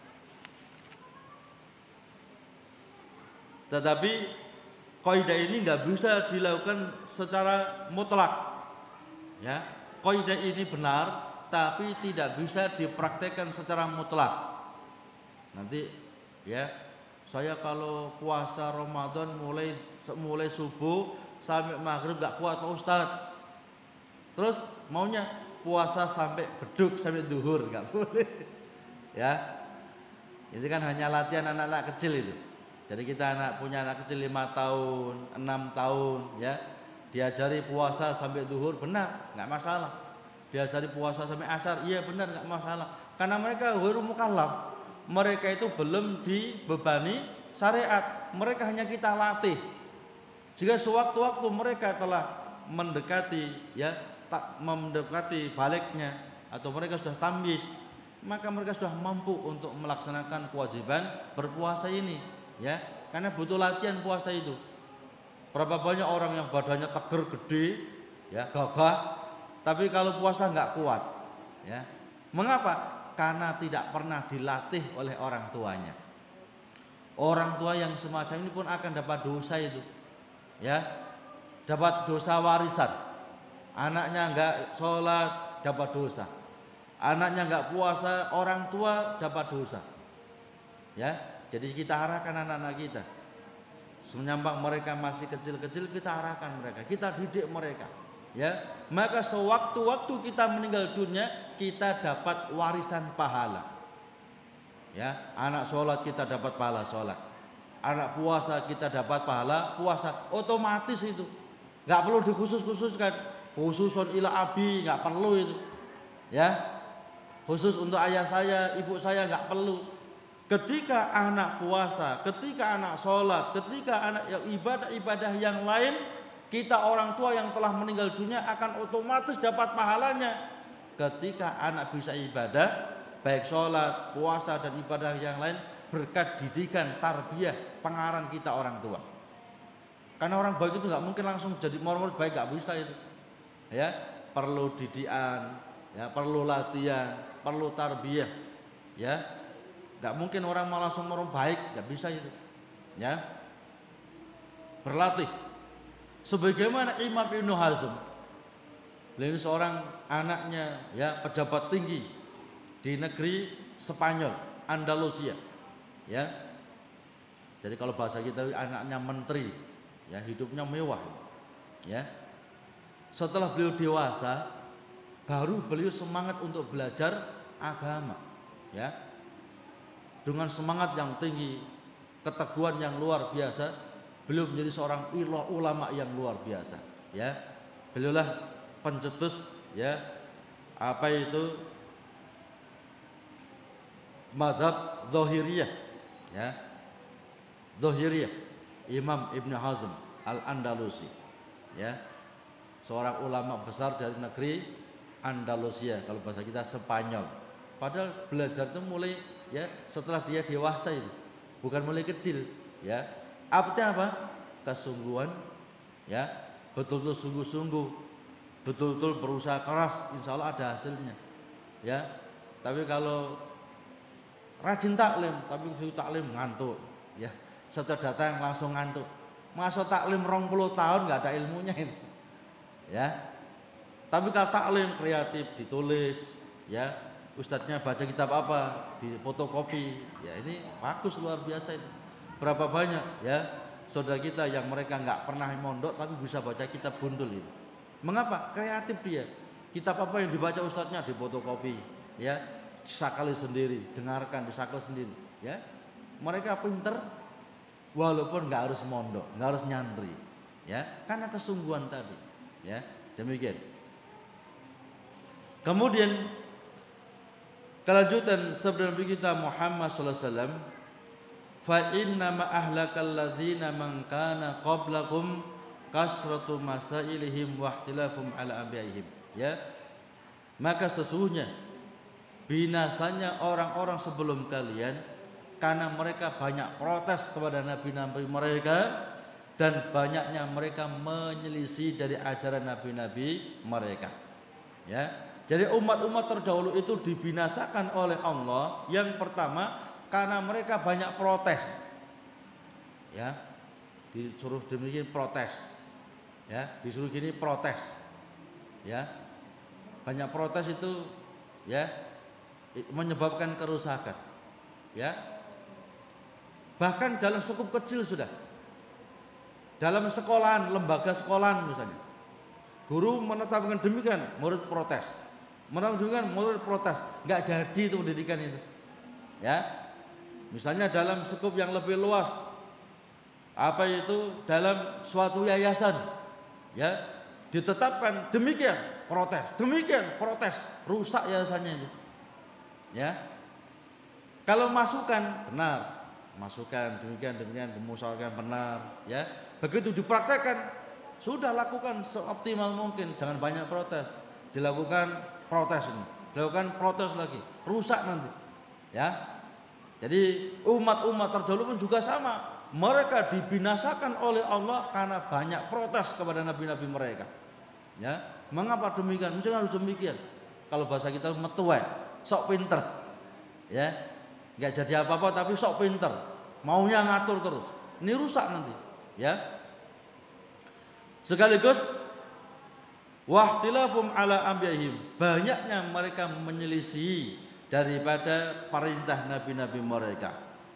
Tetapi kaidah ini nggak bisa dilakukan secara mutlak. Ya, kaidah ini benar, tapi tidak bisa dipraktekkan secara mutlak. Nanti, ya, saya kalau puasa Ramadan mulai subuh sampai maghrib nggak kuat Pak Ustadz. Terus maunya puasa sampai beduk sampai duhur, nggak boleh. Ya, itu kan hanya latihan anak-anak kecil itu. Jadi kita punya anak kecil 5 tahun, 6 tahun, ya, diajari puasa sampai duhur, benar, nggak masalah. Diajari puasa sampai asar, iya benar, nggak masalah. Karena mereka ghairu mukallaf, mereka itu belum dibebani syariat, mereka hanya kita latih. Jika sewaktu-waktu mereka telah mendekati, ya, mendekati baliknya atau mereka sudah tamyiz, maka mereka sudah mampu untuk melaksanakan kewajiban berpuasa ini. Ya, karena butuh latihan puasa itu. Berapa banyak orang yang badannya tegar gede, ya, gagah, tapi kalau puasa nggak kuat, ya. Mengapa? Karena tidak pernah dilatih oleh orang tuanya. Orang tua yang semacam ini pun akan dapat dosa itu, ya, dapat dosa warisan. Anaknya nggak sholat dapat dosa, anaknya nggak puasa, orang tua dapat dosa, ya. Jadi kita arahkan anak-anak kita, semenjak mereka masih kecil-kecil kita arahkan mereka, kita didik mereka, ya. Maka sewaktu-waktu kita meninggal dunia kita dapat warisan pahala, ya. Anak sholat kita dapat pahala sholat, anak puasa kita dapat pahala puasa, otomatis itu, nggak perlu dikhusus-khususkan, khususon ila abi, nggak perlu itu, ya. Khusus untuk ayah saya, ibu saya, nggak perlu. Ketika anak puasa, ketika anak sholat, ketika anak ibadah-ibadah yang lain, kita orang tua yang telah meninggal dunia akan otomatis dapat pahalanya. Ketika anak bisa ibadah, baik sholat, puasa dan ibadah yang lain, berkat didikan, tarbiyah, pengarang kita orang tua. Karena orang baik itu nggak mungkin langsung jadi murid baik, nggak bisa itu. Ya, perlu didikan, ya, perlu latihan, perlu tarbiyah, ya. Gak mungkin orang mau langsung orang baik, gak bisa itu, ya. Berlatih. Sebagaimana Imam Ibnu Hazm, beliau ini seorang anaknya, ya, pejabat tinggi di negeri Spanyol, Andalusia, ya. Jadi kalau bahasa kita anaknya menteri, ya, hidupnya mewah, ya. Setelah beliau dewasa, baru beliau semangat untuk belajar agama, ya. Dengan semangat yang tinggi, keteguhan yang luar biasa, beliau menjadi seorang ulama yang luar biasa, ya. Beliaulah pencetus, ya, apa itu mazhab Zahiriyah, ya. Zahiriyah, Imam Ibnu Hazm Al-Andalusi, ya. Seorang ulama besar dari negeri Andalusia, kalau bahasa kita Spanyol. Padahal belajar itu mulai ya setelah dia dewasa itu, bukan mulai kecil ya. Artinya apa? Kesungguhan ya, betul-betul sungguh-sungguh, betul-betul berusaha keras, insya Allah ada hasilnya ya. Tapi kalau rajin taklim tapi taklim ngantuk ya, setelah datang langsung ngantuk. Masa taklim 20 tahun nggak ada ilmunya itu ya. Tapi kalau taklim kreatif, ditulis ya, ustadznya baca kitab apa, di fotokopi ya, ini bagus, luar biasa itu. Berapa banyak ya saudara kita yang mereka nggak pernah mondok tapi bisa baca kitab gundul itu. Mengapa? Kreatif dia. Kitab apa yang dibaca ustadznya di fotokopi ya, disakali sendiri, dengarkan, disakali sendiri ya. Mereka pinter walaupun nggak harus mondok, nggak harus nyantri ya, karena kesungguhan tadi ya. Demikian. Kemudian kelanjutan sabda Nabi kita Muhammad sallallahu alaihi wasallam, fa inna ma ahlakal ladzina man kana qablakum kasratu masailihim wa ihtilafum ala anbiya'ihim ya. Maka sesungguhnya binasanya orang-orang sebelum kalian karena mereka banyak protes kepada nabi-nabi mereka dan banyaknya mereka menyelisih dari ajaran nabi-nabi mereka ya. Jadi umat-umat terdahulu itu dibinasakan oleh Allah yang pertama karena mereka banyak protes ya, disuruh demikian protes ya, disuruh gini protes ya. Banyak protes itu ya menyebabkan kerusakan ya. Bahkan dalam skup kecil sudah, dalam sekolahan, lembaga sekolahan misalnya, guru menetapkan demikian, murid protes, menetapkan murid protes, nggak jadi itu pendidikan itu ya. Misalnya dalam skup yang lebih luas, apa itu dalam suatu yayasan ya, ditetapkan demikian protes, rusak yayasannya itu ya. Kalau masukan benar, masukan demikian dimusyawarahkan benar ya, begitu dipraktekkan sudah lakukan seoptimal mungkin, jangan banyak protes, dilakukan protes ini, dilakukan protes lagi, rusak nanti ya. Jadi umat-umat terdahulu pun juga sama, mereka dibinasakan oleh Allah karena banyak protes kepada nabi-nabi mereka ya. Mengapa demikian? Mesti harus demikian. Kalau bahasa kita metuai, sok pinter ya, nggak jadi apa-apa tapi sok pinter, maunya ngatur terus, ini rusak nanti ya. Sekaligus wahtilafum ala anbiya'ihim, banyaknya mereka menyelisih daripada perintah nabi-nabi mereka.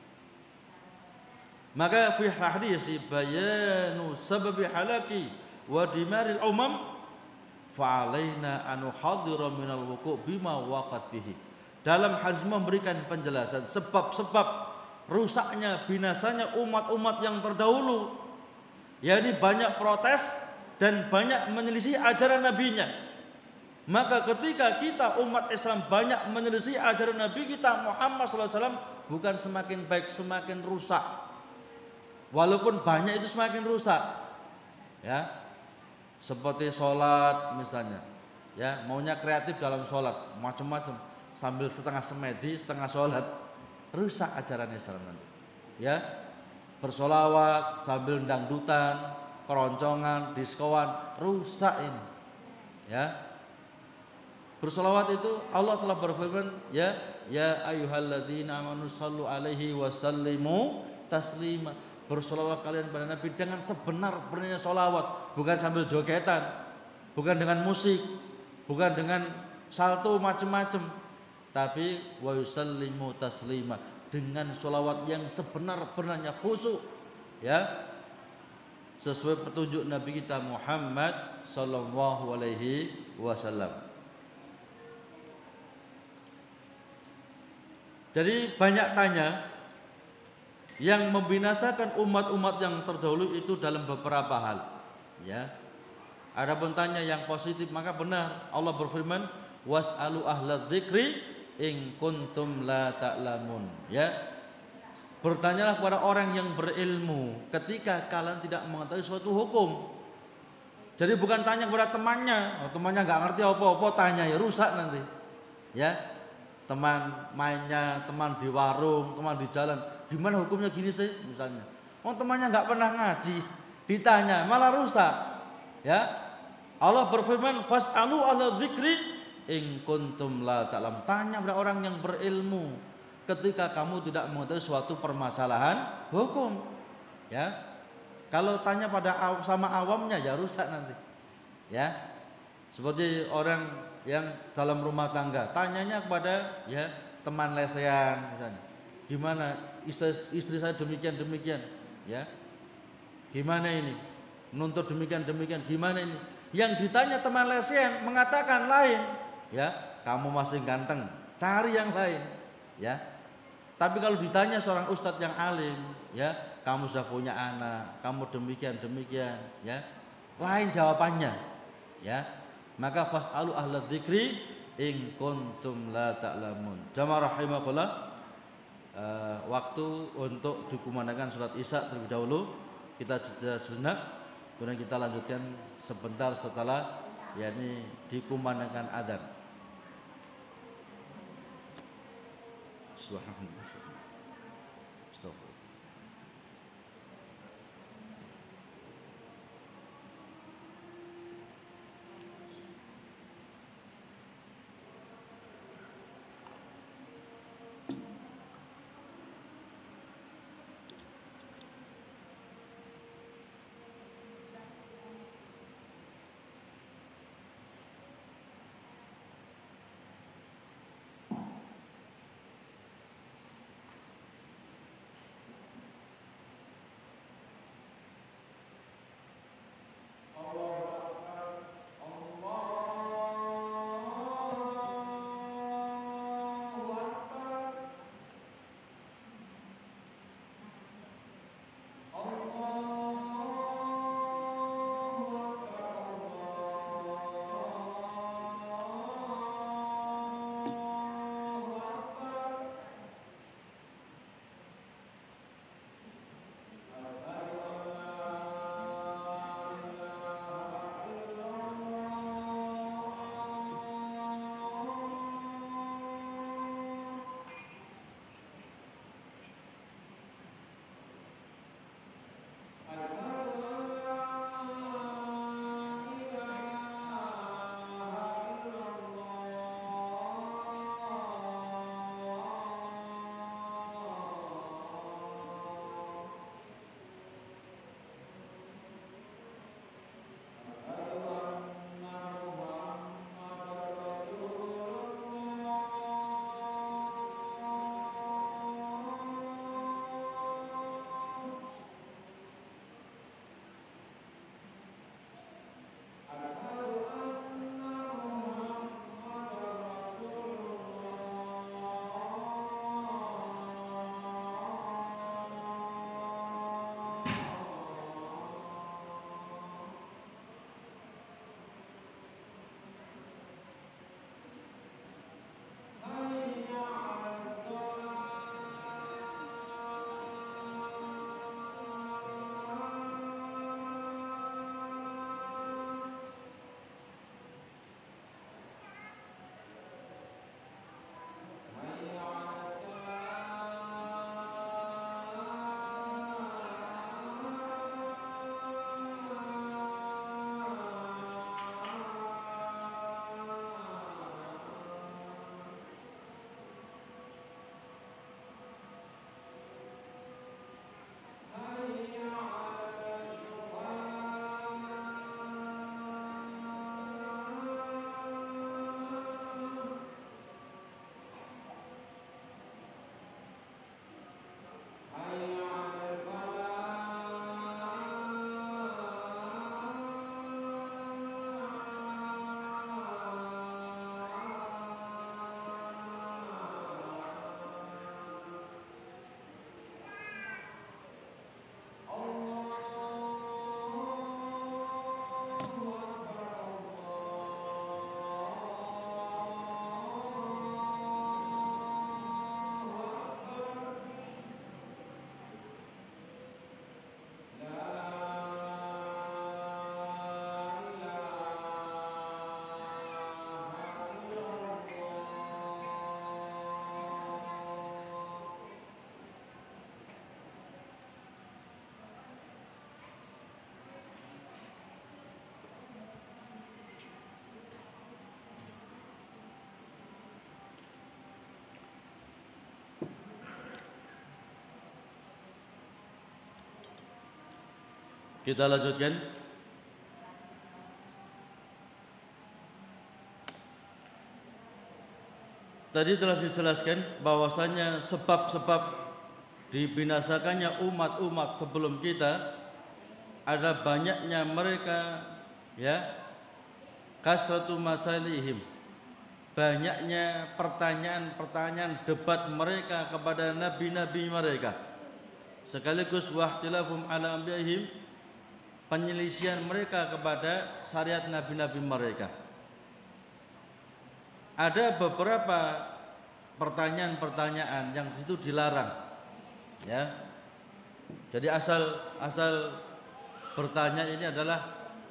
Maka fi hadis bayanu sababi halaki wa dimaril umam fa alaina an nuhadhira minal wuqu' bima waqat bihi. Dalam hadis memberikan penjelasan sebab-sebab rusaknya, binasanya umat-umat yang terdahulu, yakni banyak protes dan banyak menyelisih ajaran nabinya. Maka ketika kita umat Islam banyak menyelisih ajaran Nabi kita Muhammad SAW, bukan semakin baik, semakin rusak. Walaupun banyak itu semakin rusak ya. Seperti sholat misalnya ya, maunya kreatif dalam sholat, macam-macam, sambil setengah semedi, setengah sholat, rusak ajaran Islam nanti ya. Bersolawat sambil dangdutan, keroncongan, diskoan, rusak ini ya. Bersolawat itu Allah telah berfirman ya ayyuhalladzina amanu sallu alaihi wasallimu taslima. Bersolawat kalian pada Nabi dengan sebenar-benarnya solawat, bukan sambil jogetan, bukan dengan musik, bukan dengan salto macam-macam, tapi wa yusallimu taslima, dengan solawat yang sebenar-benarnya khusyuk ya, sesuai petunjuk Nabi kita Muhammad sallallahu alaihi wasallam. Jadi banyak tanya yang membinasakan umat-umat yang terdahulu itu dalam beberapa hal ya. Adapun tanya yang positif maka benar Allah berfirman was'alu ahlad dzikri in kuntum la ta'lamun ya. Bertanyalah kepada orang yang berilmu ketika kalian tidak mengetahui suatu hukum. Jadi bukan tanya kepada temannya, temannya nggak ngerti apa-apa, tanya ya rusak nanti. Ya, teman mainnya, teman di warung, teman di jalan, gimana hukumnya gini sih misalnya. Temannya nggak pernah ngaji, ditanya malah rusak. Ya, Allah berfirman, fas'alu ala dzikri in kuntum la ta'lam. Tanya pada orang yang berilmu ketika kamu tidak mengetahui suatu permasalahan hukum. Ya. Kalau tanya pada sama awamnya ya rusak nanti. Ya. Seperti orang yang dalam rumah tangga, tanyanya kepada ya teman lesehan misalnya. Gimana istri saya demikian, ya. Gimana ini? Menuntut demikian, gimana ini? Yang ditanya teman lesehan mengatakan lain, ya. Kamu masih ganteng, cari yang lain, ya. Tapi kalau ditanya seorang ustadz yang alim, ya, kamu sudah punya anak, kamu demikian, ya, lain jawabannya, ya. Maka fas'alu ahla dzikri in kuntum la ta'lamun. Jamaah rahimakumullah, waktu untuk dikumandangkan salat Isya terlebih dahulu. Kita jeda sejenak, kemudian kita lanjutkan sebentar setelah yakni dikumandangkan adzan. Subhanallah. Astagfirullah. Kita lanjutkan. Tadi telah dijelaskan bahwasanya sebab-sebab dibinasakannya umat-umat sebelum kita ada banyaknya mereka, ya, kasratu masalihim, banyaknya pertanyaan-pertanyaan debat mereka kepada nabi-nabi mereka, sekaligus wahtilafum ala anbiyahim, penyelisihan mereka kepada syariat nabi-nabi mereka. Ada beberapa pertanyaan-pertanyaan yang itu dilarang, ya. Jadi asal bertanya ini adalah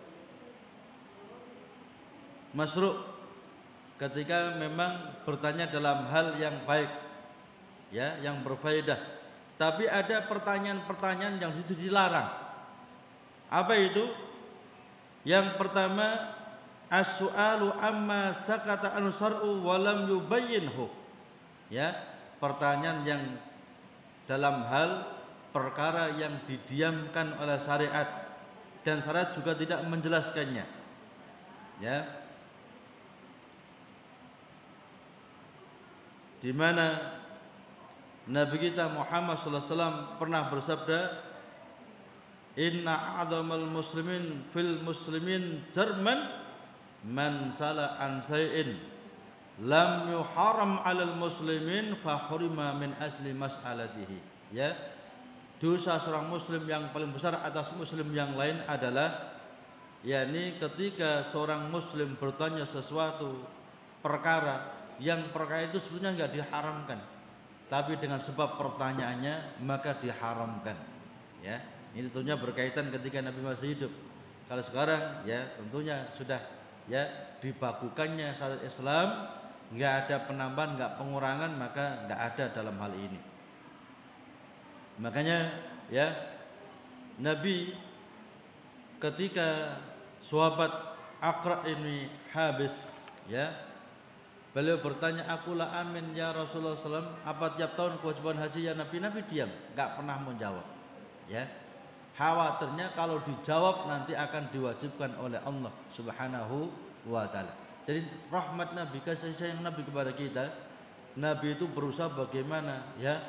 masru' ketika memang bertanya dalam hal yang baik, ya, yang berfaedah. Tapi ada pertanyaan-pertanyaan yang itu dilarang. Apa itu? Yang pertama, as-su'alu amma sakata anu syar'u wa lam yubayyinhu. Ya, pertanyaan yang dalam hal perkara yang didiamkan oleh syariat dan syariat juga tidak menjelaskannya. Ya. Di mana Nabi kita Muhammad sallallahu alaihi wasallam pernah bersabda, "Inna a'dhamal muslimin fil muslimin jarman man sala an say'in lam yuharam 'alal muslimin fa hurima min asli mas'alatihi." Ya, dosa seorang muslim yang paling besar atas muslim yang lain adalah, yakni ketika seorang muslim bertanya sesuatu perkara yang perkara itu sebetulnya enggak diharamkan, tapi dengan sebab pertanyaannya maka diharamkan. Ya, ini tentunya berkaitan ketika Nabi masih hidup. Kalau sekarang, ya, tentunya sudah, ya, dibakukannya syariat Islam, nggak ada penambahan, nggak pengurangan, maka nggak ada dalam hal ini. Makanya, ya, Nabi ketika sahabat Aqra ini habis, ya, beliau bertanya, "Akulah amin ya Rasulullah SAW, apa tiap tahun kewajiban haji ya Nabi?" Nabi diam, nggak pernah menjawab. Ya, khawatirnya kalau dijawab nanti akan diwajibkan oleh Allah Subhanahu wa ta'ala. Jadi rahmat Nabi, kasih sayang Nabi kepada kita, Nabi itu berusaha bagaimana, ya,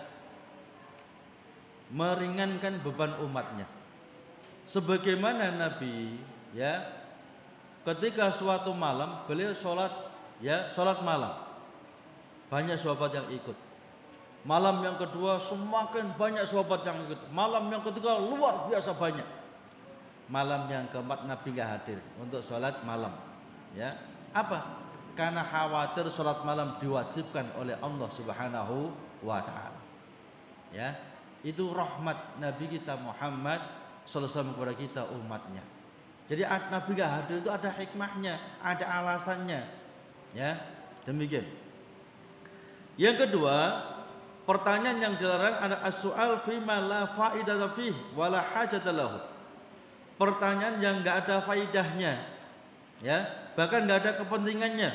meringankan beban umatnya. Sebagaimana Nabi, ya, ketika suatu malam beliau sholat, ya, sholat malam, banyak sahabat yang ikut. Malam yang kedua semakin banyak sahabat yang ikut. Malam yang ketiga luar biasa banyak. Malam yang keempat Nabi enggak hadir untuk sholat malam. Ya, apa? Karena khawatir sholat malam diwajibkan oleh Allah Subhanahu wa ta'ala. Ya, itu rahmat Nabi kita Muhammad sallallahu alaihi wasallam kepada kita umatnya. Jadi Nabi enggak hadir itu ada hikmahnya, ada alasannya. Ya, demikian. Yang kedua, pertanyaan yang dilarang ada as-su'al fi ma la faidata fihi wa la hajata lahu. Pertanyaan yang enggak ada faidahnya, ya, bahkan enggak ada kepentingannya.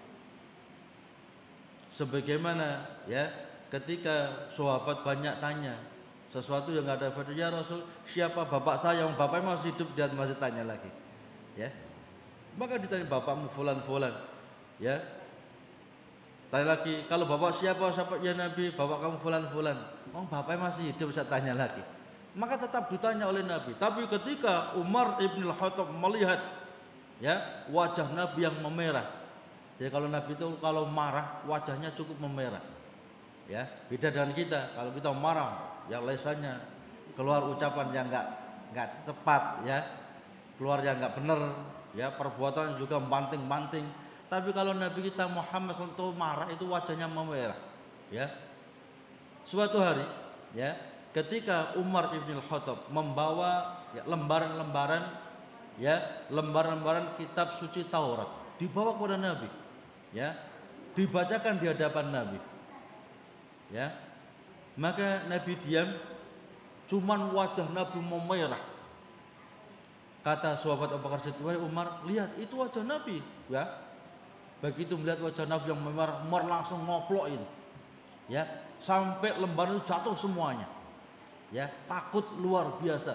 Sebagaimana, ya, ketika sahabat banyak tanya sesuatu yang enggak ada faedahnya, "Ya Rasul, siapa bapak saya? Yang bapak masih hidup." Dia masih tanya lagi. Ya. Maka ditanya, "Bapakmu fulan-fulan." Ya. Tanya lagi, "Kalau bapak siapa?" "Ya Nabi, bapak kamu fulan-fulan." "Oh, bapaknya masih hidup." Saya tanya lagi. Maka tetap ditanya oleh Nabi. Tapi ketika Umar ibn al-Khattab melihat, ya, wajah Nabi yang memerah. Jadi kalau Nabi itu kalau marah wajahnya cukup memerah. Ya, beda dengan kita. Kalau kita marah, yang lesannya keluar ucapan yang enggak tepat, ya, keluar yang enggak benar, ya, perbuatan juga banting-banting. Tapi kalau Nabi kita Muhammad SAW marah itu wajahnya memerah. Ya. Suatu hari, ya, ketika Umar ibn al-Khattab membawa, ya, lembaran-lembaran, ya, lembaran-lembaran kitab suci Taurat dibawa kepada Nabi, ya, dibacakan di hadapan Nabi, ya, maka Nabi diam, cuman wajah Nabi memerah. Kata sahabat Abu Bakar Siddiq, "Wahai Umar, lihat itu wajah Nabi." Ya, begitu melihat wajah Nabi yang memerah, Umar langsung ngoplok itu, ya, sampai lembaran itu jatuh semuanya, ya, takut luar biasa.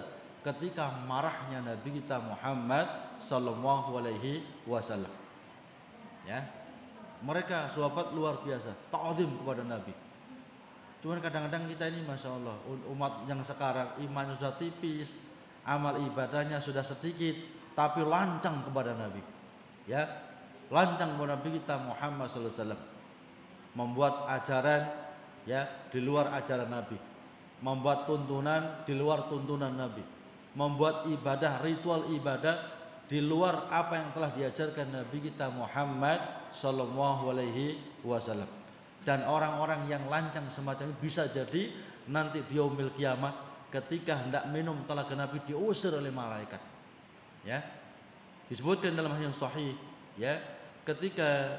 ketika marahnya Nabi kita Muhammad sallallahu alaihi wasallam. Ya. Mereka sahabat luar biasa, ta'zim kepada Nabi. Cuman kadang-kadang kita ini Masya Allah, umat yang sekarang imannya sudah tipis, amal ibadahnya sudah sedikit, tapi lancang kepada Nabi. Ya, lancang kepada Nabi kita Muhammad sallallahu alaihi wasallam. Membuat ajaran ya di luar ajaran Nabi, membuat tuntunan di luar tuntunan Nabi, membuat ibadah, ritual ibadah di luar apa yang telah diajarkan Nabi kita Muhammad sallallahu alaihi wasallam. Dan orang-orang yang lancang semacam ini bisa jadi nanti di yaumil kiamat ketika hendak minum telaga Nabi diusir oleh malaikat. Ya. Disebutkan dalam hadis yang sahih ya, ketika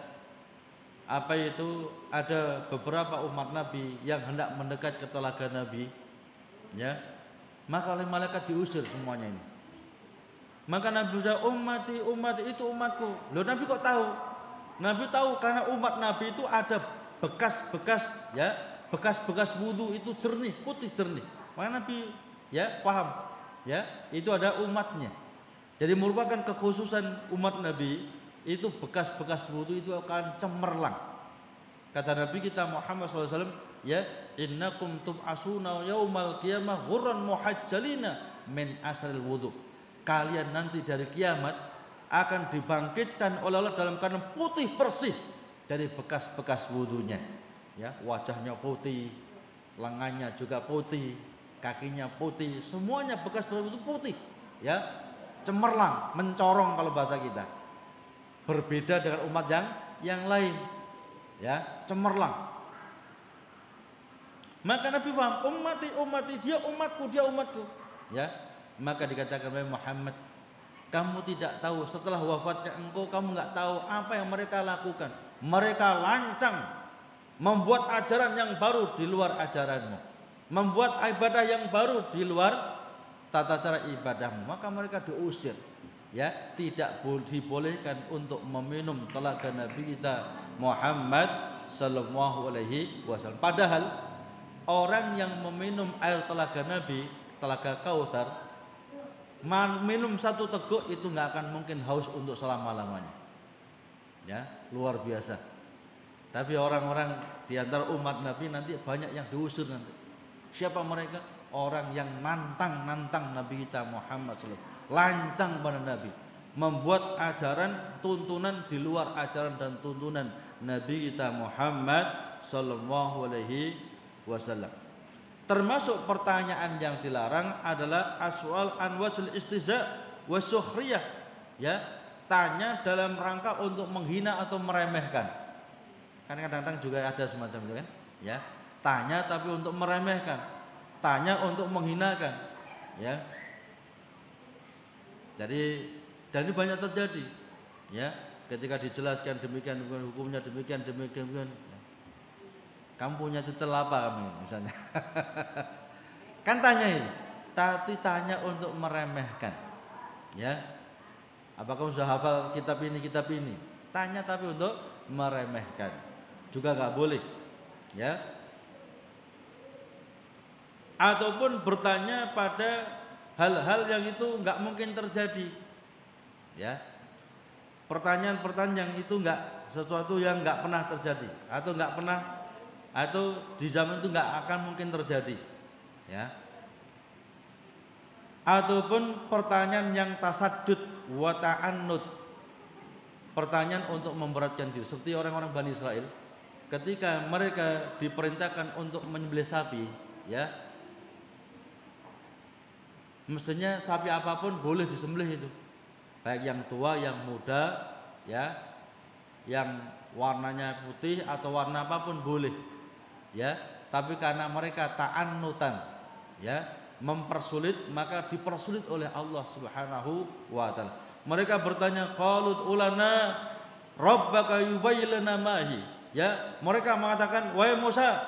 ada beberapa umat Nabi yang hendak mendekat ke telaga Nabi, ya, maka oleh malaikat diusir semuanya ini. Maka Nabi bilang, ummati itu umatku. Loh, Nabi kok tahu? Nabi tahu karena umat Nabi itu ada bekas-bekas wudu itu jernih, putih jernih. Maka Nabi ya paham, ya, itu ada umatnya. Jadi merupakan kekhususan umat Nabi. Itu bekas-bekas wudu itu akan cemerlang. Kata Nabi kita Muhammad SAW, ya, innakum tub'asuna yaumal qiyamah ghurran muhajjalina min asril wudu. Kalian nanti dari kiamat akan dibangkitkan oleh Allah dalam keadaan putih bersih dari bekas-bekas wudunya. Ya, wajahnya putih, lengannya juga putih, kakinya putih, semuanya bekas wudu putih. Ya, cemerlang, mencorong kalau bahasa kita. Berbeda dengan umat yang lain, ya, cemerlang. Maka Nabi paham, ummati, dia umatku, ya. Maka dikatakan oleh Muhammad, kamu tidak tahu setelah wafatnya engkau, kamu nggak tahu apa yang mereka lakukan. Mereka lancang membuat ajaran yang baru di luar ajaranmu, membuat ibadah yang baru di luar tata cara ibadahmu. Maka mereka diusir. Ya, tidak dibolehkan untuk meminum telaga Nabi kita Muhammad sallallahu alaihi wasallam. Padahal orang yang meminum air telaga Nabi, telaga Kautsar, minum satu teguk itu nggak akan mungkin haus untuk selama-lamanya. Ya, luar biasa. Tapi orang-orang di antara umat Nabi nanti banyak yang diusir nanti. Siapa mereka? Orang yang nantang Nabi kita Muhammad sallallahu alaihi wasallam. Lancang pada Nabi, membuat ajaran tuntunan di luar ajaran dan tuntunan Nabi kita Muhammad sallallahu alaihi wasallam. Termasuk pertanyaan yang dilarang adalah aswal anwasul istihza wa sukhriyah, ya, tanya dalam rangka untuk menghina atau meremehkan. Kan kadang-kadang juga ada semacam itu kan, ya, tanya tapi untuk meremehkan, tanya untuk menghinakan, ya. Jadi, dan ini banyak terjadi, ya. Ketika dijelaskan demikian hukumnya demikian. Kamu punya titel apa kamu misalnya? Kan tanya ini, tapi tanya untuk meremehkan, ya. Apakah kamu sudah hafal kitab ini? Tanya tapi untuk meremehkan, juga nggak boleh, ya. Ataupun bertanya pada hal-hal yang itu nggak mungkin terjadi, ya. Pertanyaan-pertanyaan yang itu nggak, sesuatu yang nggak pernah terjadi atau di zaman itu nggak akan mungkin terjadi, ya. Ataupun pertanyaan yang tasaddud wa ta'annud, pertanyaan untuk memberatkan diri, seperti orang-orang Bani Israel ketika mereka diperintahkan untuk menyembelih sapi, ya. Mestinya sapi apapun boleh disembelih itu, baik yang tua, yang muda, ya, yang warnanya putih atau warna apapun boleh, ya. Tapi karena mereka ta'annutan, ya, mempersulit, maka dipersulit oleh Allah Subhanahu wa taala. Mereka bertanya, qalut ulana rabbaka yubayyin lana mahi, ya. Mereka mengatakan, wahai Musa,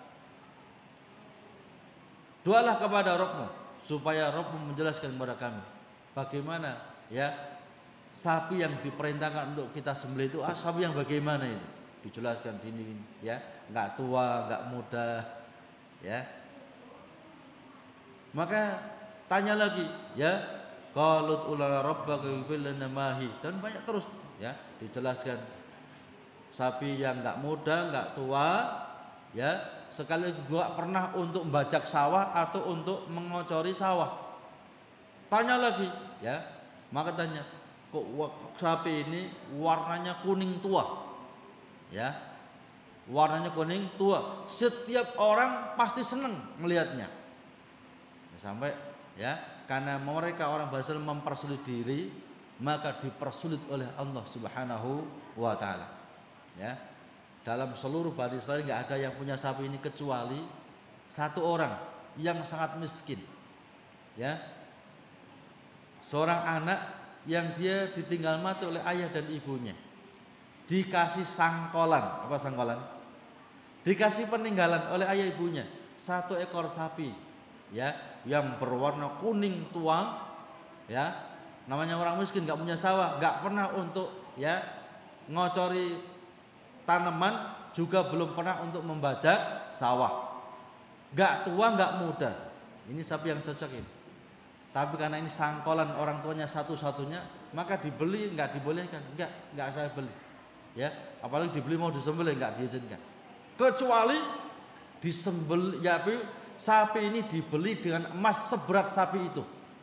doalah kepada Rabbmu supaya Rabbmu menjelaskan kepada kami bagaimana, ya, sapi yang diperintahkan untuk kita sembelih itu sapi yang bagaimana itu, dijelaskan ini, ya, nggak tua, nggak muda, ya. Maka tanya lagi, ya, qalut ulana rabbaka yubil lana mahi, dan banyak terus, ya, dijelaskan sapi yang enggak muda, enggak tua, ya, sekali enggak pernah untuk membajak sawah atau untuk mengocori sawah. Tanya lagi, ya, maka tanya, kok sapi ini warnanya kuning tua, ya, warnanya kuning tua. Setiap orang pasti senang melihatnya. Sampai, ya, karena mereka orang Bani Israil mempersulit diri, maka dipersulit oleh Allah Subhanahu wa taala. Ya. Dalam seluruh Bani Israil enggak ada yang punya sapi ini kecuali satu orang yang sangat miskin. Ya. Seorang anak yang dia ditinggal mati oleh ayah dan ibunya. Dikasih sangkolan, apa sangkolan? Dikasih peninggalan oleh ayah ibunya, satu ekor sapi, ya, yang berwarna kuning tua, ya. Namanya orang miskin, nggak punya sawah, nggak pernah untuk, ya, ngocori tanaman, juga belum pernah untuk membajak sawah. Nggak tua, nggak muda. Ini sapi yang cocok ini. Tapi karena ini sangkolan orang tuanya satu-satunya, maka dibeli, nggak dibolehkan, nggak saya beli, ya. Apalagi dibeli mau disembelih, nggak diizinkan. Kecuali disembelih, ya, sapi ini dibeli dengan emas seberat sapi itu.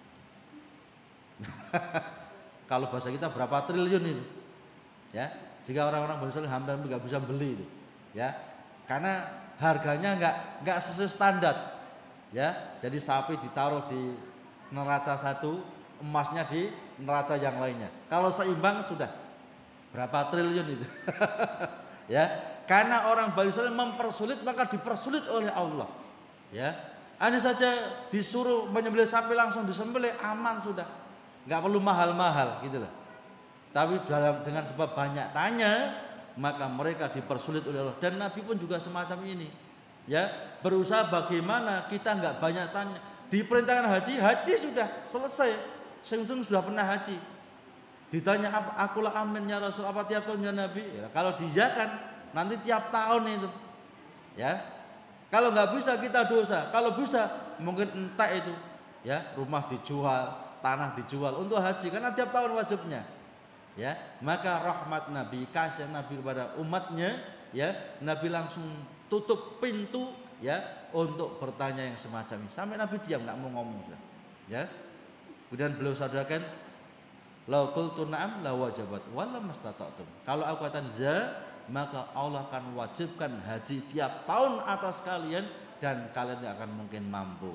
Kalau bahasa kita berapa triliun itu, ya, sehingga orang-orang Bani Israil hampir nggak bisa beli itu, ya, karena harganya nggak sesuai standar, ya. Jadi sapi ditaruh di neraca satu, emasnya di neraca yang lainnya. Kalau seimbang sudah berapa triliun itu. Ya, karena orang Bani Israil mempersulit, maka dipersulit oleh Allah. Ya, hanya saja disuruh menyembelih sapi langsung disembelih, aman sudah, nggak perlu mahal-mahal gitu loh. Tapi dengan sebab banyak tanya, maka mereka dipersulit oleh Allah. Dan Nabi pun juga semacam ini, ya, berusaha bagaimana kita nggak banyak tanya. Diperintahkan haji sudah selesai, sungguh sudah pernah haji. Ditanya, akulah amin ya Rasul, apa tiap tahun ya Nabi? Ya, kalau diiyakan nanti tiap tahun itu, ya. Kalau nggak bisa kita dosa, kalau bisa mungkin entah itu, ya, rumah dijual, tanah dijual untuk haji, karena tiap tahun wajibnya, ya. Maka rahmat Nabi, kasih Nabi kepada umatnya, ya, Nabi langsung tutup pintu, ya, untuk bertanya yang semacam ini. Sampai Nabi diam, nggak mau ngomong, ya. Kemudian beliau sadarkan, lau qultu na'am la wajabat wala mastata'tum. Kalau aku katakan ja, maka Allah akan wajibkan haji tiap tahun atas kalian dan kalian tidak akan mungkin mampu.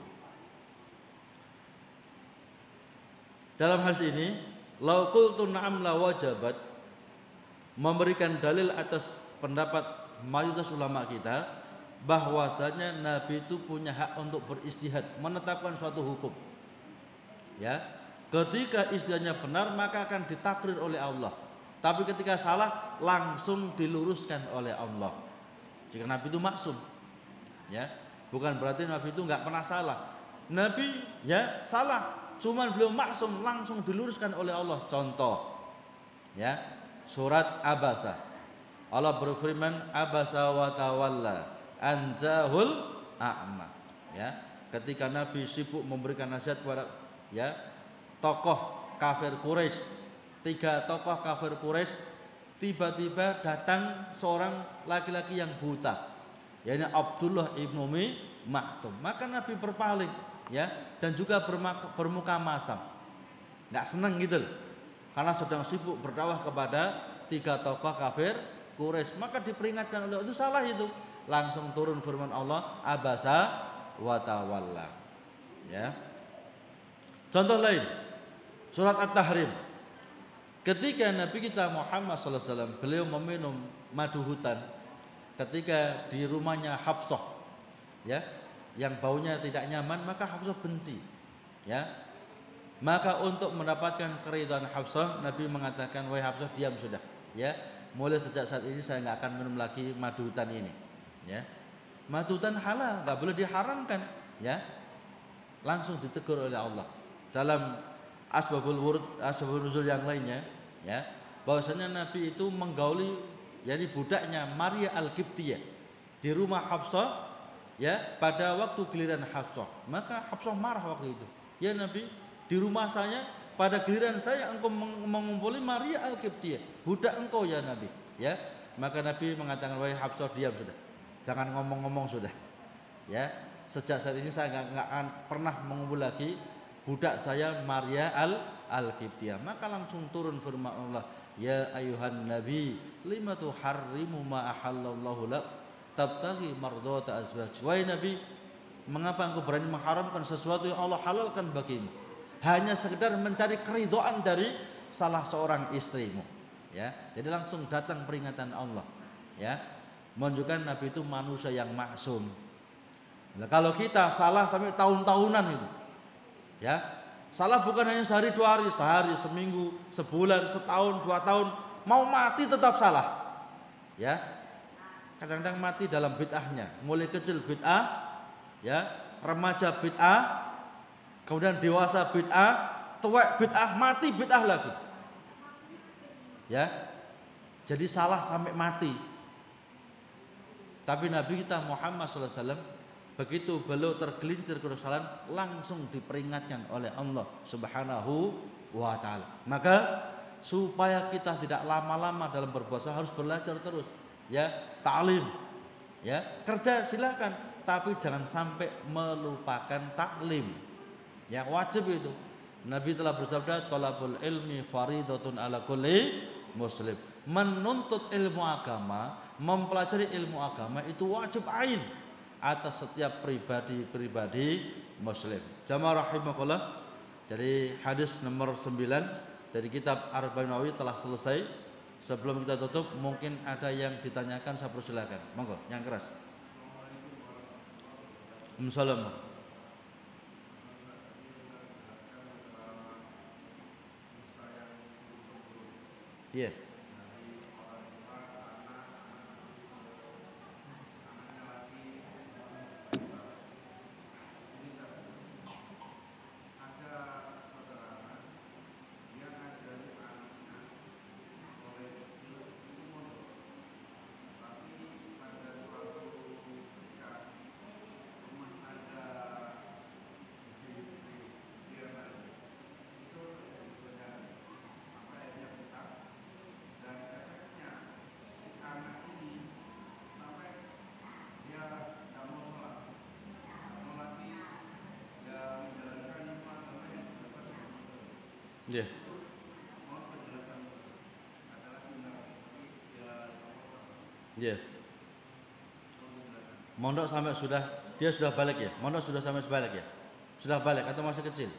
Dalam hal ini, lau qultu na'am la wajabat memberikan dalil atas pendapat mayoritas ulama kita bahwasanya Nabi itu punya hak untuk beristihad, menetapkan suatu hukum. Ya, ketika istihadnya benar maka akan ditakdir oleh Allah. Tapi ketika salah langsung diluruskan oleh Allah. Jika Nabi itu maksum, ya, bukan berarti Nabi itu nggak pernah salah. Nabi, ya, salah, cuman beliau maksum, langsung diluruskan oleh Allah. Contoh, ya, surat Abasa. Allah berfirman, Abasa wa tawalla anjahul a'ma, ya, ketika Nabi sibuk memberikan nasihat kepada, ya, tokoh kafir Quraisy, 3 tokoh kafir Quraisy, tiba-tiba datang seorang laki-laki yang buta, yaitu Abdullah ibnu Maktum. Maka Nabi berpaling, ya, dan juga bermuka masam, nggak senang gitu loh, karena sedang sibuk berdakwah kepada 3 tokoh kafir Quraisy. Maka diperingatkan oleh itu salah itu. Langsung turun firman Allah, abasa wa tawalla, ya. Contoh lain, surat At-Tahrim. Ketika Nabi kita Muhammad SAW beliau meminum madu hutan ketika di rumahnya Hafsah, ya, yang baunya tidak nyaman, maka Hafsah benci, ya. Maka untuk mendapatkan keridhaan Hafsah, Nabi mengatakan, wahai Hafsah, diam sudah, ya. Mulai sejak saat ini saya nggak akan minum lagi madu hutan ini, ya. Madu hutan halal, nggak boleh diharamkan, ya. Langsung ditegur oleh Allah dalam asbabul wurud, asbabul nuzul yang lainnya, ya, bahwasanya Nabi itu menggauli, jadi budaknya Maria Al-Qibtiyah di rumah Hafsah, ya, pada waktu giliran Hafsah. Maka Hafsah marah waktu itu, Ya Nabi, di rumah saya pada giliran saya engkau mengumpuli Maria Al-Qibtiyah, budak engkau ya Nabi. Ya, maka Nabi mengatakan, wahai Hafsah, diam sudah, jangan ngomong-ngomong sudah. Ya, sejak saat ini saya nggak akan pernah mengumpul lagi budak saya Maria Al-Qibtiyah. Maka langsung turun firman Allah, ya ayuhan Nabi, lima tuharrimu ma ahallallahu lak tabtaghi mardhata azwaj. Wahai Nabi, mengapa engkau berani mengharamkan sesuatu yang Allah halalkan bagimu? Hanya sekedar mencari keridhaan dari salah seorang istrimu. Ya, jadi langsung datang peringatan Allah. Ya, menunjukkan Nabi itu manusia yang maksum. Nah, kalau kita salah sampai tahun-tahunan itu, ya, salah bukan hanya sehari dua hari, sehari, seminggu, sebulan, setahun, 2 tahun, mau mati tetap salah. Ya, kadang-kadang mati dalam bid'ahnya, mulai kecil bid'ah, ya, remaja bid'ah, kemudian dewasa bid'ah, tuwek bid'ah, mati bid'ah lagi. Ya, jadi salah sampai mati. Tapi Nabi kita Muhammad SAW, begitu beliau tergelincir ke kesalahan, langsung diperingatkan oleh Allah Subhanahu wa Ta'ala. Maka supaya kita tidak lama-lama dalam berpuasa, harus belajar terus. Ya, ta'lim. Ya, kerja silakan, tapi jangan sampai melupakan taklim. Ya, wajib itu. Nabi telah bersabda, thalabul ilmi faridatun ala kulli muslim. Menuntut ilmu agama, mempelajari ilmu agama itu wajib ain atas setiap pribadi-pribadi muslim. Jamaah rahimakumullah, dari hadis nomor 9 dari kitab Arba'in Nawawi telah selesai. Sebelum kita tutup, mungkin ada yang ditanyakan, saya persilakan. Monggo, yang keras. Assalamualaikum. Iya. Yeah. Yeah. Mondok sampai dia sudah balik ya? Mondok sudah sampai balik ya? Sudah balik atau masih kecil?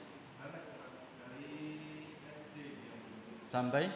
Sampai?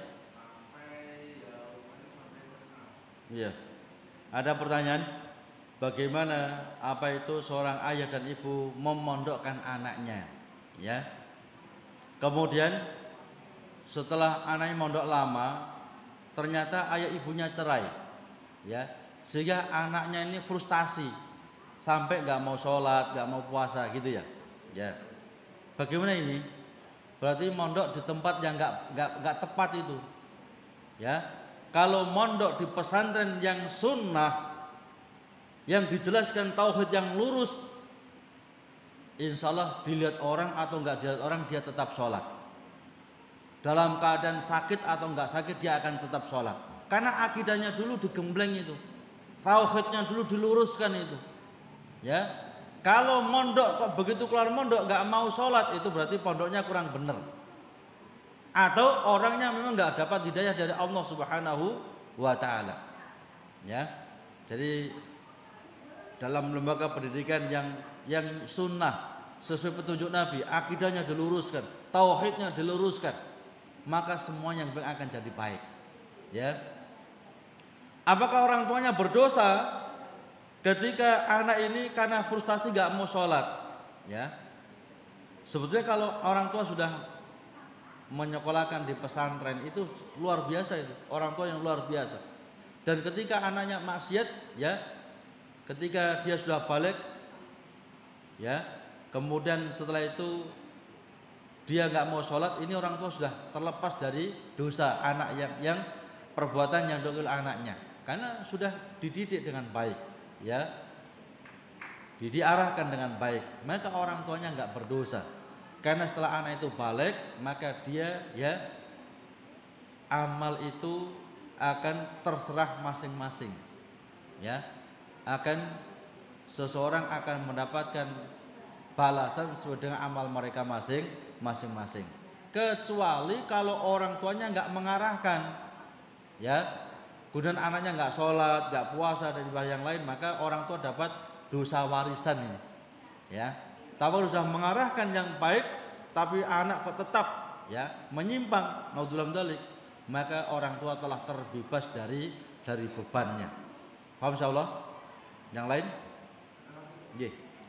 Iya. Ada pertanyaan, bagaimana apa itu seorang ayah dan ibu memondokkan anaknya? Ya. Kemudian setelah anaknya mondok lama, ternyata ayah ibunya cerai, ya, sehingga anaknya ini frustasi sampai nggak mau sholat, nggak mau puasa gitu ya. Ya, bagaimana ini? Berarti mondok di tempat yang nggak tepat itu, ya. Kalau mondok di pesantren yang sunnah, yang dijelaskan tauhid yang lurus, insya Allah dilihat orang atau nggak dilihat orang, dia tetap sholat. Dalam keadaan sakit atau enggak sakit, dia akan tetap sholat. Karena akidahnya dulu digembleng itu, tauhidnya dulu diluruskan itu. Ya, kalau mondok kok begitu keluar mondok enggak mau sholat, itu berarti pondoknya kurang benar. Atau orangnya memang enggak dapat hidayah dari Allah Subhanahu wa Ta'ala. Ya, jadi dalam lembaga pendidikan yang sunnah sesuai petunjuk Nabi, akidahnya diluruskan, tauhidnya diluruskan, maka semuanya yang akan jadi baik. Ya. Apakah orang tuanya berdosa ketika anak ini karena frustasi nggak mau sholat? Ya. Sebetulnya kalau orang tua sudah menyekolahkan di pesantren, itu luar biasa itu, orang tua yang luar biasa. Dan ketika anaknya maksiat, ya, ketika dia sudah balik, ya, kemudian setelah itu dia nggak mau sholat, ini orang tua sudah terlepas dari dosa anak yang perbuatan yang dilakukan anaknya, karena sudah dididik dengan baik, ya, diarahkan dengan baik, maka orang tuanya nggak berdosa. Karena setelah anak itu balik, maka dia ya amal itu akan terserah masing-masing. Ya. Akan seseorang akan mendapatkan balasan sesuai dengan amal mereka masing-masing. Kecuali kalau orang tuanya nggak mengarahkan, ya, kemudian anaknya nggak sholat, nggak puasa dan yang lain, maka orang tua dapat dosa warisan ini, ya. Tapi sudah mengarahkan yang baik, tapi anak kok tetap ya menyimpang, naudzubillah dzalik, maka orang tua telah terbebas dari bebannya. Paham insyaallah? Yang lain? Nggih.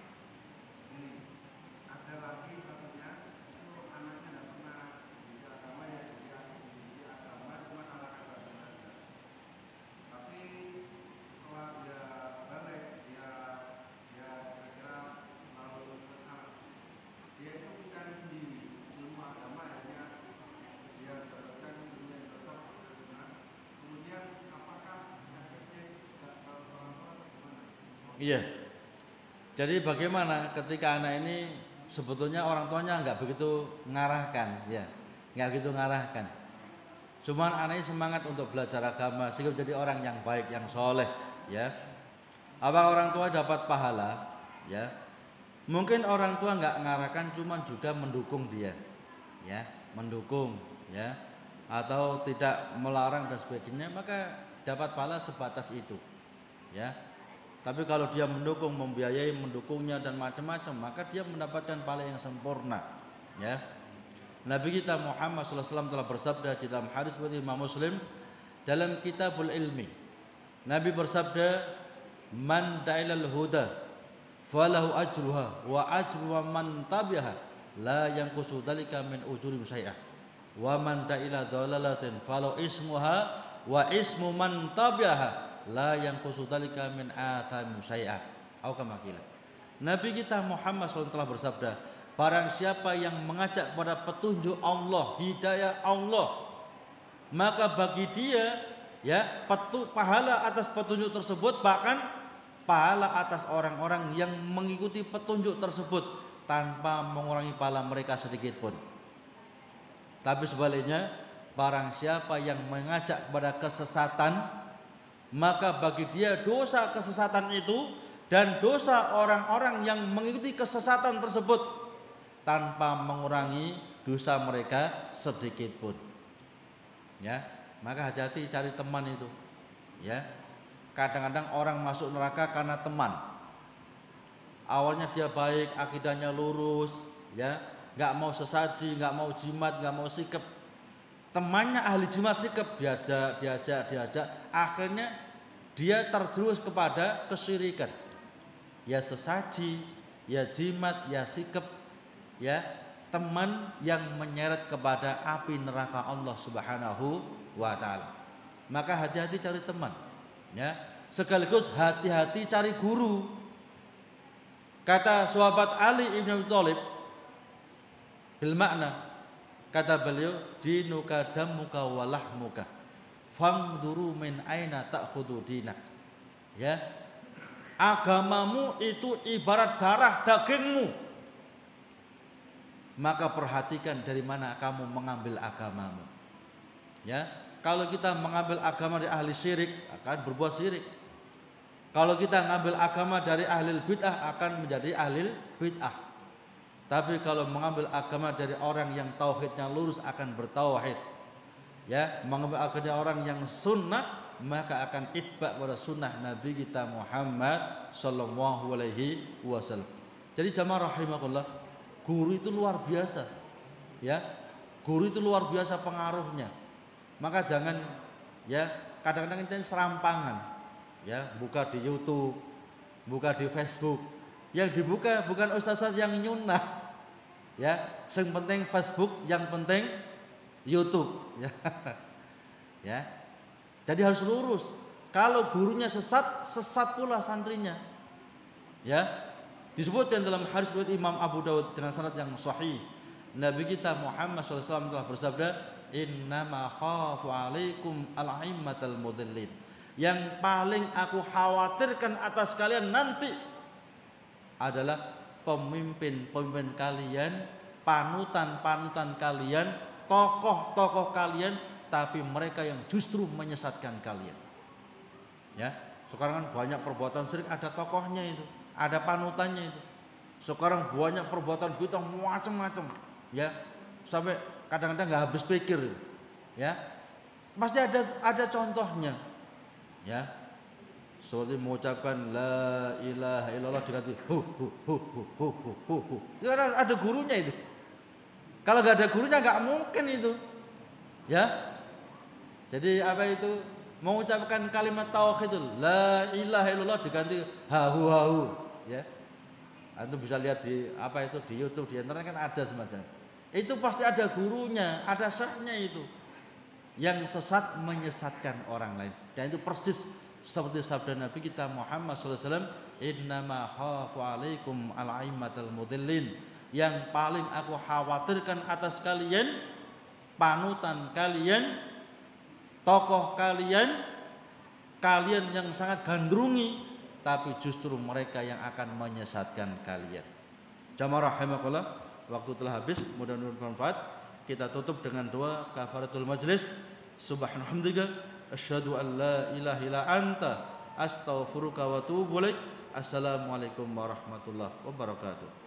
Iya. Jadi bagaimana ketika anak ini sebetulnya orang tuanya nggak begitu ngarahkan, ya, nggak begitu ngarahkan. Cuman anaknya semangat untuk belajar agama sehingga menjadi orang yang baik, yang soleh, ya. Apa orang tua dapat pahala, ya? Mungkin orang tua nggak ngarahkan, cuman juga mendukung dia, ya, mendukung, ya, atau tidak melarang dan sebagainya, maka dapat pahala sebatas itu, ya. Tapi kalau dia mendukung, membiayai, mendukungnya dan macam-macam, maka dia mendapatkan pahala yang sempurna. Ya, Nabi kita Muhammad SAW telah bersabda di dalam hadis riwayat Imam Muslim dalam Kitabul Ilmi. Nabi bersabda, "Man da'ilal huda, falahu ajruha wa ajru man tabi'aha, la yanqusu dzalika min ujurihim syai'ah. Wa man da'ila dhalalatin falahu ismuha wa ismu man tabi'aha, la yang kusudalika min atham syai'ah." Atau kama qila. Nabi kita Muhammad SAW telah bersabda, barang siapa yang mengajak kepada petunjuk Allah, hidayah Allah, maka bagi dia ya pahala atas petunjuk tersebut, bahkan pahala atas orang-orang yang mengikuti petunjuk tersebut tanpa mengurangi pahala mereka sedikit pun. Tapi sebaliknya, barang siapa yang mengajak kepada kesesatan, maka bagi dia dosa kesesatan itu dan dosa orang-orang yang mengikuti kesesatan tersebut tanpa mengurangi dosa mereka sedikit pun. Ya, maka hati-hati cari teman itu. Ya, kadang-kadang orang masuk neraka karena teman. Awalnya dia baik, akidahnya lurus, ya, nggak mau sesaji, nggak mau jimat, nggak mau sikap. Temannya ahli jimat sikap, diajak, akhirnya dia terjerumus kepada kesyirikan. Ya sesaji, ya jimat, ya sikap, ya teman yang menyeret kepada api neraka Allah Subhanahu wa taala. Maka hati-hati cari teman, ya. Sekaligus hati-hati cari guru. Kata sahabat Ali ibn Abi Thalib bil makna, kata beliau, dinuka damuka walahmuka fangduru min aina ta'khudhu dinak. Ya, agamamu itu ibarat darah dagingmu, maka perhatikan dari mana kamu mengambil agamamu. Ya, kalau kita mengambil agama dari ahli syirik akan berbuat syirik. Kalau kita mengambil agama dari ahli bid'ah akan menjadi ahli bid'ah. Tapi kalau mengambil agama dari orang yang tauhidnya lurus akan bertauhid. Ya, mengambil agama dari orang yang sunnah maka akan itba' pada sunnah Nabi kita Muhammad sallallahu alaihi wasallam. Jadi jamaah rahimakumullah, guru itu luar biasa. Ya, guru itu luar biasa pengaruhnya. Maka jangan ya kadang-kadang kita serampangan. Ya, buka di YouTube, buka di Facebook. Yang dibuka bukan ustaz-ustaz yang nyunah. Ya, yang penting Facebook, yang penting YouTube. Ya. Ya. Jadi harus lurus. Kalau gurunya sesat, sesat pula santrinya. Ya. Disebutkan dalam hadis riwayat Imam Abu Dawud dengan sanad yang sahih. Nabi kita Muhammad SAW telah bersabda, "Innama khafu 'alaikum al-a'immatal mudhillin." Yang paling aku khawatirkan atas kalian nanti adalah pemimpin-pemimpin kalian panutan-panutan kalian, tokoh-tokoh kalian, tapi mereka yang justru menyesatkan kalian. Ya, sekarang kan banyak perbuatan syirik ada tokohnya itu, ada panutannya itu. Sekarang banyak perbuatan bid'ah macam-macam, ya, sampai kadang-kadang nggak habis pikir, ya. Pasti ada contohnya, ya. Seperti mengucapkan la ilaha illallah diganti hu. Itu ada gurunya itu. Kalau nggak ada gurunya nggak mungkin itu, ya. Jadi apa itu? Mengucapkan kalimat tauhid la ilaha illallah diganti hahu, ya. Antum bisa lihat di apa itu di YouTube, di internet kan ada semacam. Itu pasti ada gurunya, ada syekhnya itu. Yang sesat menyesatkan orang lain. Dan itu persis seperti sabda Nabi kita Muhammad SAW, innama khafu alaikum al-aimmatal mudillin. Yang paling aku khawatirkan atas kalian, panutan kalian, tokoh kalian, kalian yang sangat gandrungi, tapi justru mereka yang akan menyesatkan kalian. Jamaah rahimakumullah, waktu telah habis, mudah-mudahan bermanfaat. Kita tutup dengan doa kafaratul majlis. Subhanallah, asyhadu an la ilaha illa anta, astaghfiruka wa atubu ilaik. Assalamualaikum warahmatullahi wabarakatuh.